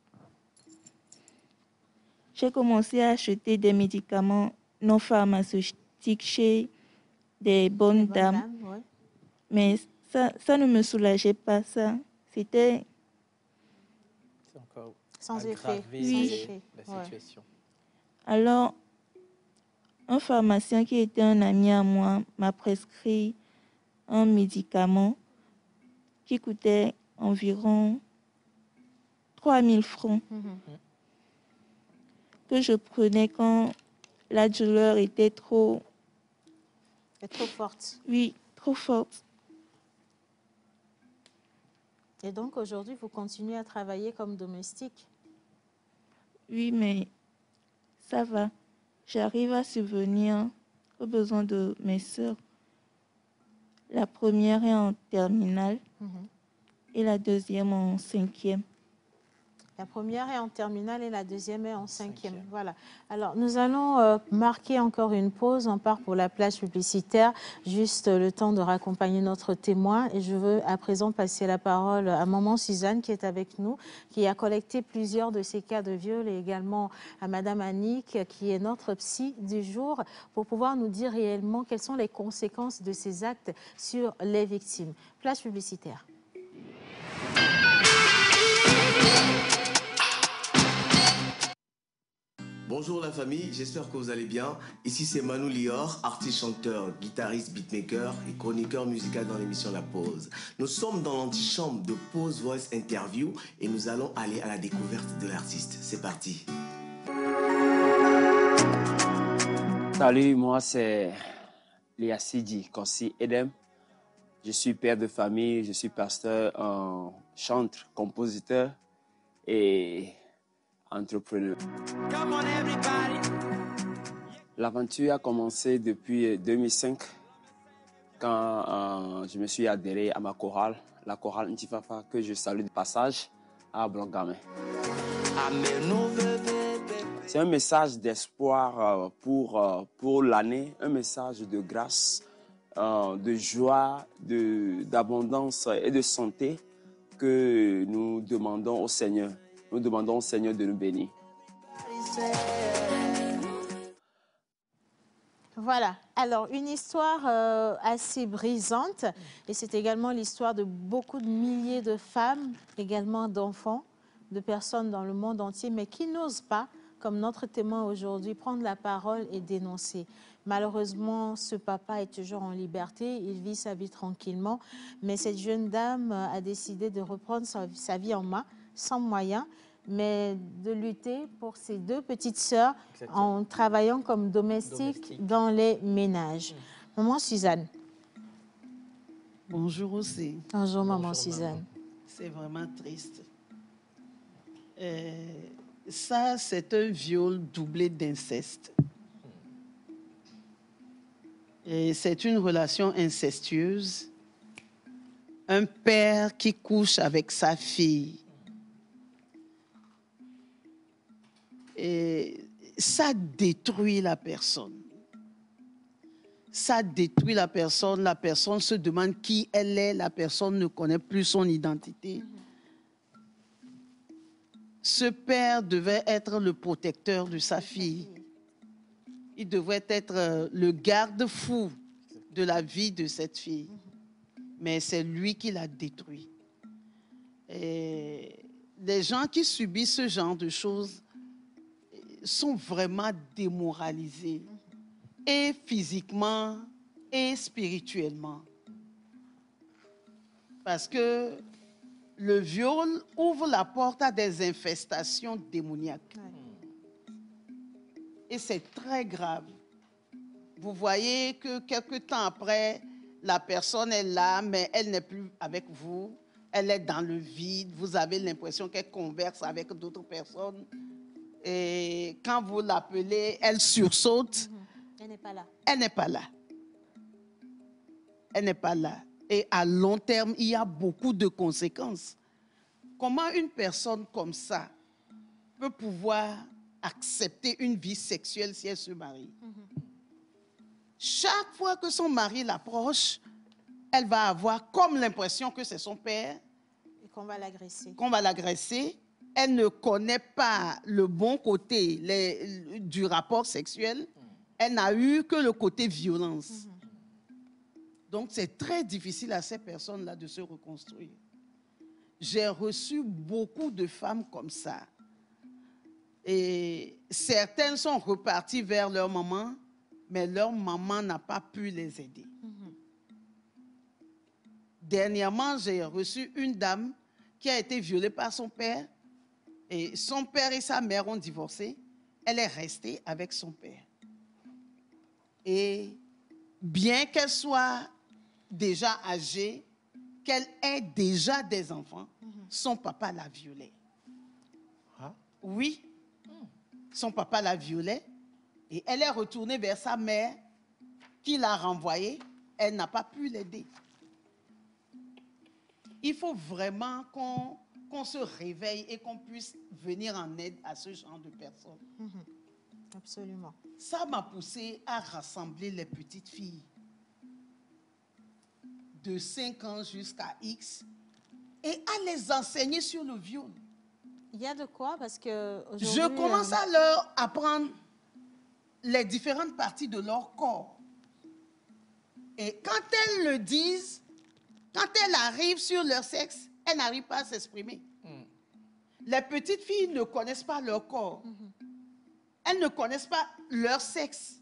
j'ai commencé à acheter des médicaments non pharmaceutiques chez des bonnes, bonnes dames. dames ouais. Mais ça, ça ne me soulageait pas, ça. C'était... C'est encore sans effet. Oui. Sans effet. La situation. Ouais. Alors, un pharmacien qui était un ami à moi m'a prescrit un médicament qui coûtait environ trois mille francs. Mm-hmm. Que je prenais quand la douleur était trop... Et trop forte. Oui, trop forte. Et donc aujourd'hui, vous continuez à travailler comme domestique? Oui, mais ça va. J'arrive à subvenir aux besoins de mes sœurs. La première est en terminale mm-hmm. et la deuxième en cinquième. La première est en terminale et la deuxième est en cinquième. cinquième. Voilà. Alors, nous allons euh, marquer encore une pause. On part pour la plage publicitaire. Juste euh, le temps de raccompagner notre témoin. Et je veux à présent passer la parole à maman Suzanne qui est avec nous, qui a collecté plusieurs de ces cas de viol, et également à madame Annick qui est notre psy du jour, pour pouvoir nous dire réellement quelles sont les conséquences de ces actes sur les victimes. Plage publicitaire. Bonjour la famille, j'espère que vous allez bien. Ici c'est Manu Lior, artiste, chanteur, guitariste, beatmaker et chroniqueur musical dans l'émission La Pause. Nous sommes dans l'antichambre de Pause Voice Interview et nous allons aller à la découverte de l'artiste. C'est parti. Salut, moi c'est Liasidi Kossi Edem. Je suis père de famille, je suis pasteur, euh, chanteur, compositeur et entrepreneur. L'aventure a commencé depuis deux mille cinq quand euh, je me suis adhéré à ma chorale, la chorale Ntifafa, que je salue de passage. à Blongamé. C'est un message d'espoir pour, pour l'année, un message de grâce, de joie, de, d'abondance et de santé que nous demandons au Seigneur. Nous demandons au Seigneur de nous bénir. Voilà, alors une histoire euh, assez brisante et c'est également l'histoire de beaucoup de milliers de femmes, également d'enfants, de personnes dans le monde entier, mais qui n'osent pas, comme notre témoin aujourd'hui, prendre la parole et dénoncer. Malheureusement, ce papa est toujours en liberté, il vit sa vie tranquillement, mais cette jeune dame a décidé de reprendre sa, sa vie en main, sans moyens, mais de lutter pour ses deux petites sœurs en travaillant comme domestique, domestique. dans les ménages. Mmh. Maman Suzanne. Bonjour aussi. Bonjour, maman Bonjour, Suzanne. C'est vraiment triste. Euh, ça, c'est un viol doublé d'inceste. Et c'est une relation incestueuse. Un père qui couche avec sa fille. Et ça détruit la personne. Ça détruit la personne. La personne se demande qui elle est. La personne ne connaît plus son identité. Ce père devait être le protecteur de sa fille. Il devrait être le garde-fou de la vie de cette fille. Mais c'est lui qui l'a détruit. Et les gens qui subissent ce genre de choses sont vraiment démoralisés, et physiquement et spirituellement. Parce que le viol ouvre la porte à des infestations démoniaques. Et c'est très grave. Vous voyez que quelque temps après, la personne est là, mais elle n'est plus avec vous. Elle est dans le vide. Vous avez l'impression qu'elle converse avec d'autres personnes. Et quand vous l'appelez, elle sursaute. Elle n'est pas là. Elle n'est pas là. Elle n'est pas là. Et à long terme, il y a beaucoup de conséquences. Comment une personne comme ça peut pouvoir accepter une vie sexuelle si elle se marie? Mm-hmm. Chaque fois que son mari l'approche, elle va avoir comme l'impression que c'est son père. Et qu'on va l'agresser. Qu'on va l'agresser. Elle ne connaît pas le bon côté les, du rapport sexuel. Elle n'a eu que le côté violence. Mm-hmm. Donc, c'est très difficile à ces personnes-là de se reconstruire. J'ai reçu beaucoup de femmes comme ça. Et certaines sont reparties vers leur maman, mais leur maman n'a pas pu les aider. Mm-hmm. Dernièrement, j'ai reçu une dame qui a été violée par son père. Et son père et sa mère ont divorcé. Elle est restée avec son père. Et bien qu'elle soit déjà âgée, qu'elle ait déjà des enfants, mm-hmm. son papa la violait. Hein? Oui, mm. son papa la violait. Et elle est retournée vers sa mère qui l'a renvoyée. Elle n'a pas pu l'aider. Il faut vraiment qu'on... qu'on se réveille et qu'on puisse venir en aide à ce genre de personnes. Mmh, absolument. Ça m'a poussé à rassembler les petites filles de cinq ans jusqu'à X et à les enseigner sur le viol. Il y a de quoi parce que je commence euh... à leur apprendre les différentes parties de leur corps. Et quand elles le disent, quand elles arrivent sur leur sexe, elles n'arrivent pas à s'exprimer. Mm. Les petites filles ne connaissent pas leur corps. Mm-hmm. Elles ne connaissent pas leur sexe.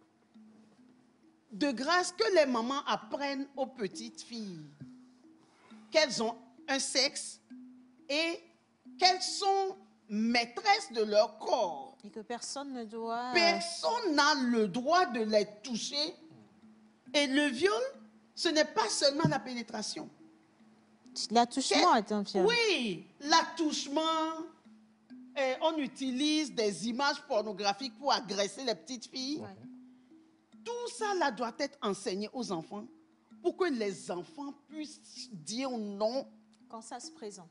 De grâce que les mamans apprennent aux petites filles qu'elles ont un sexe et qu'elles sont maîtresses de leur corps. Et que personne ne doit... Personne n'a le droit de les toucher. Et le viol, ce n'est pas seulement la pénétration. L'attouchement est un viol. Oui, l'attouchement. Et on utilise des images pornographiques pour agresser les petites filles. Ouais. Tout ça là doit être enseigné aux enfants pour que les enfants puissent dire non. Quand ça se présente.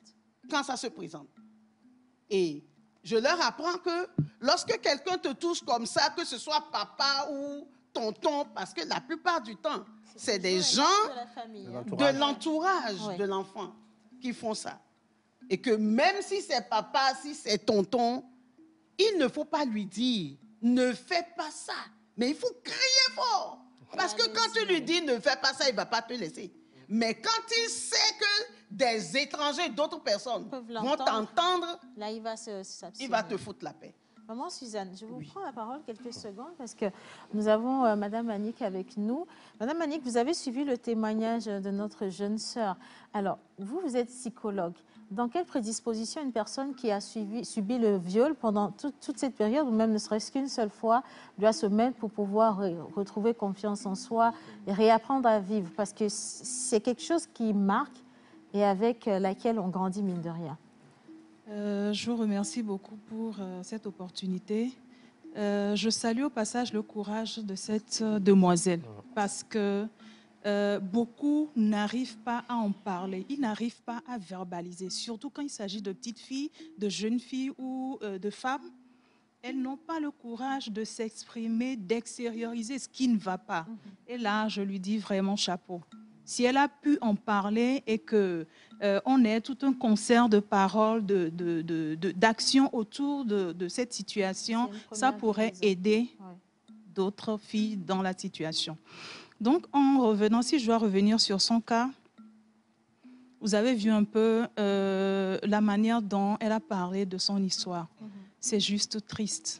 quand ça se présente. Et je leur apprends que lorsque quelqu'un te touche comme ça, que ce soit papa ou tonton, parce que la plupart du temps, c'est des gens de l'entourage de l'enfant qui font ça. Et que même si c'est papa, si c'est tonton, il ne faut pas lui dire « ne fais pas ça ». Mais il faut crier fort. Parce que quand tu lui dis « ne fais pas ça », il ne va pas te laisser. Mais quand il sait que des étrangers, d'autres personnes vont t'entendre, là, il va, se, il va te foutre la paix. Maman Suzanne, je vous oui. prends la parole quelques secondes parce que nous avons euh, Madame Annick avec nous. Madame Annick, vous avez suivi le témoignage de notre jeune sœur. Alors, vous, vous êtes psychologue. Dans quelle prédisposition une personne qui a suivi, subi le viol pendant tout, toute cette période, ou même ne serait-ce qu'une seule fois, doit se mettre pour pouvoir re retrouver confiance en soi et réapprendre à vivre? Parce que c'est quelque chose qui marque et avec laquelle on grandit mine de rien. Euh, je vous remercie beaucoup pour euh, cette opportunité. Euh, je salue au passage le courage de cette euh, demoiselle parce que euh, beaucoup n'arrivent pas à en parler, ils n'arrivent pas à verbaliser, surtout quand il s'agit de petites filles, de jeunes filles ou euh, de femmes. Elles n'ont pas le courage de s'exprimer, d'extérioriser ce qui ne va pas. Mm-hmm. Et là, je lui dis vraiment chapeau. Si elle a pu en parler et qu'on euh, ait tout un concert de paroles, de, de, de, de, d'actions autour de, de cette situation, ça pourrait aider ouais. d'autres filles dans la situation. Donc, en revenant, si je dois revenir sur son cas, vous avez vu un peu euh, la manière dont elle a parlé de son histoire. Mm-hmm. C'est juste triste.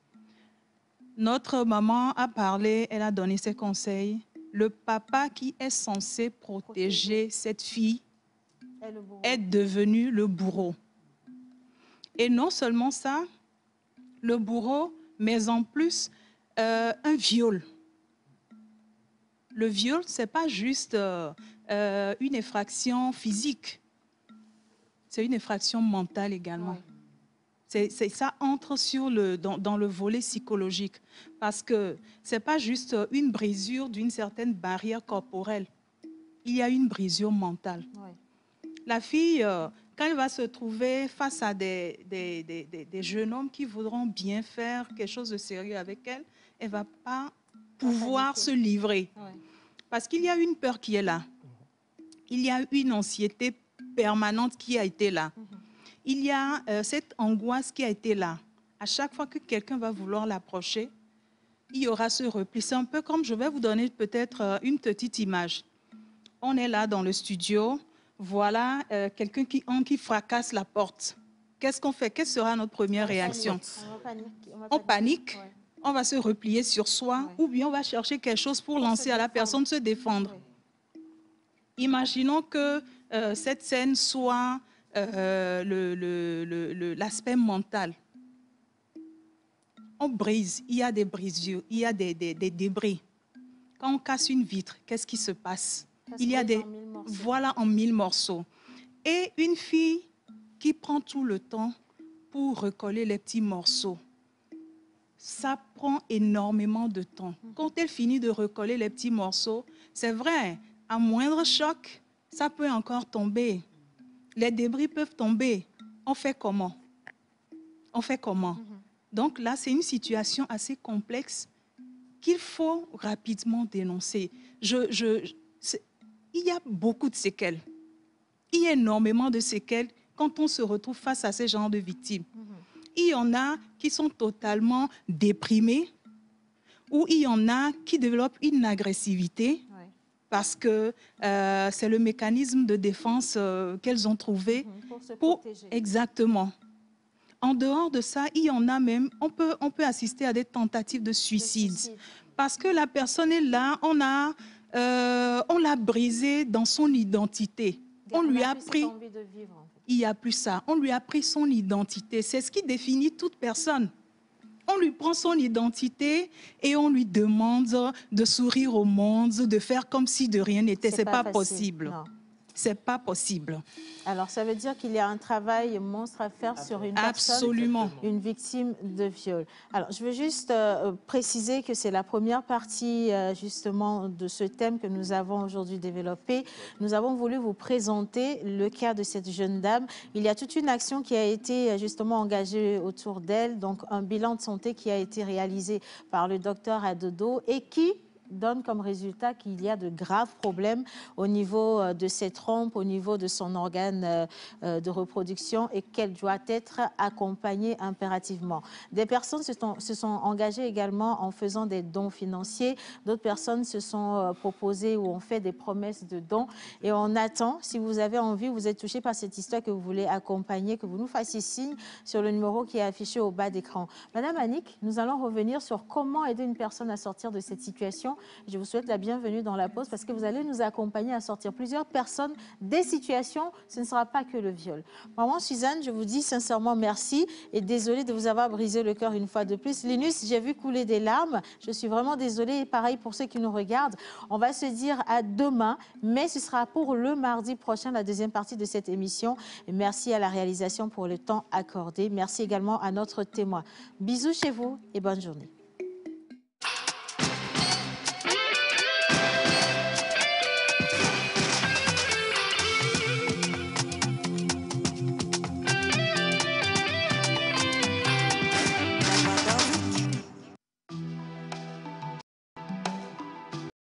Notre maman a parlé, elle a donné ses conseils. Le papa qui est censé protéger cette fille est devenu le bourreau. Et non seulement ça, le bourreau, mais en plus euh, un viol. Le viol, ce n'est pas juste euh, euh, une effraction physique, c'est une effraction mentale également. Ouais. C'est, c'est, ça entre sur le, dans, dans le volet psychologique parce que ce n'est pas juste une brisure d'une certaine barrière corporelle. Il y a une brisure mentale. Ouais. La fille, euh, quand elle va se trouver face à des, des, des, des, des jeunes hommes qui voudront bien faire quelque chose de sérieux avec elle, elle ne va pas pouvoir se livrer. Ouais. Parce qu'il y a une peur qui est là. Il y a une anxiété permanente qui a été là. Mm-hmm. Il y a euh, cette angoisse qui a été là. À chaque fois que quelqu'un va vouloir l'approcher, il y aura ce repli. C'est un peu comme, je vais vous donner peut-être euh, une petite image. On est là dans le studio, voilà euh, quelqu'un qui entre, qui fracasse la porte. Qu'est-ce qu'on fait? Quelle sera notre première réaction? On panique. On, on panique, ouais. On va se replier sur soi, ouais. Ou bien on va chercher quelque chose pour, pour lancer à la personne se défendre. Ouais. Imaginons que euh, cette scène soit... Euh, le, le, le, l'aspect mental. On brise, il y a des brisures, il y a des, des, des débris. Quand on casse une vitre, qu'est-ce qui se passe? Il y a des... Voilà, en mille morceaux. Et une fille qui prend tout le temps pour recoller les petits morceaux, ça prend énormément de temps. Quand elle finit de recoller les petits morceaux, c'est vrai, à moindre choc, ça peut encore tomber. Les débris peuvent tomber. On fait comment? On fait comment? Mm-hmm. Donc là, c'est une situation assez complexe qu'il faut rapidement dénoncer. Je, je, il y a beaucoup de séquelles. Il y a énormément de séquelles quand on se retrouve face à ces genres de victimes. Mm-hmm. Il y en a qui sont totalement déprimés ou il y en a qui développent une agressivité. Parce que euh, c'est le mécanisme de défense euh, qu'elles ont trouvé. Mmh, pour se pour... protéger. Exactement. En dehors de ça, il y en a même, on peut, on peut assister à des tentatives de suicide. De suicide. Parce que la personne est là, on a, euh, on l'a brisée dans son identité. On, on lui a pris... Envie de vivre, en fait. Il n'y a plus ça. On lui a pris son identité. C'est ce qui définit toute personne. On lui prend son identité et on lui demande de sourire au monde, de faire comme si de rien n'était. Ce n'est pas, pas possible. c'est pas possible. Alors, ça veut dire qu'il y a un travail monstre à faire sur une Absolument. personne, une victime de viol. Alors, je veux juste euh, préciser que c'est la première partie, euh, justement, de ce thème que nous avons aujourd'hui développé. Nous avons voulu vous présenter le cas de cette jeune dame. Il y a toute une action qui a été, justement, engagée autour d'elle, donc un bilan de santé qui a été réalisé par le docteur Adodo et qui donne comme résultat qu'il y a de graves problèmes au niveau de ses trompes, au niveau de son organe de reproduction et qu'elle doit être accompagnée impérativement. Des personnes se sont, se sont engagées également en faisant des dons financiers. D'autres personnes se sont proposées ou ont fait des promesses de dons. Et on attend, si vous avez envie, vous êtes touché par cette histoire, que vous voulez accompagner, que vous nous fassiez signe sur le numéro qui est affiché au bas d'écran. Madame Annick, nous allons revenir sur comment aider une personne à sortir de cette situation. Je vous souhaite la bienvenue dans la pause parce que vous allez nous accompagner à sortir plusieurs personnes des situations. Ce ne sera pas que le viol. Maman Suzanne, je vous dis sincèrement merci et désolée de vous avoir brisé le cœur une fois de plus. Linus, j'ai vu couler des larmes. Je suis vraiment désolée et pareil pour ceux qui nous regardent. On va se dire à demain, mais ce sera pour le mardi prochain, la deuxième partie de cette émission. Et merci à la réalisation pour le temps accordé. Merci également à notre témoin. Bisous chez vous et bonne journée.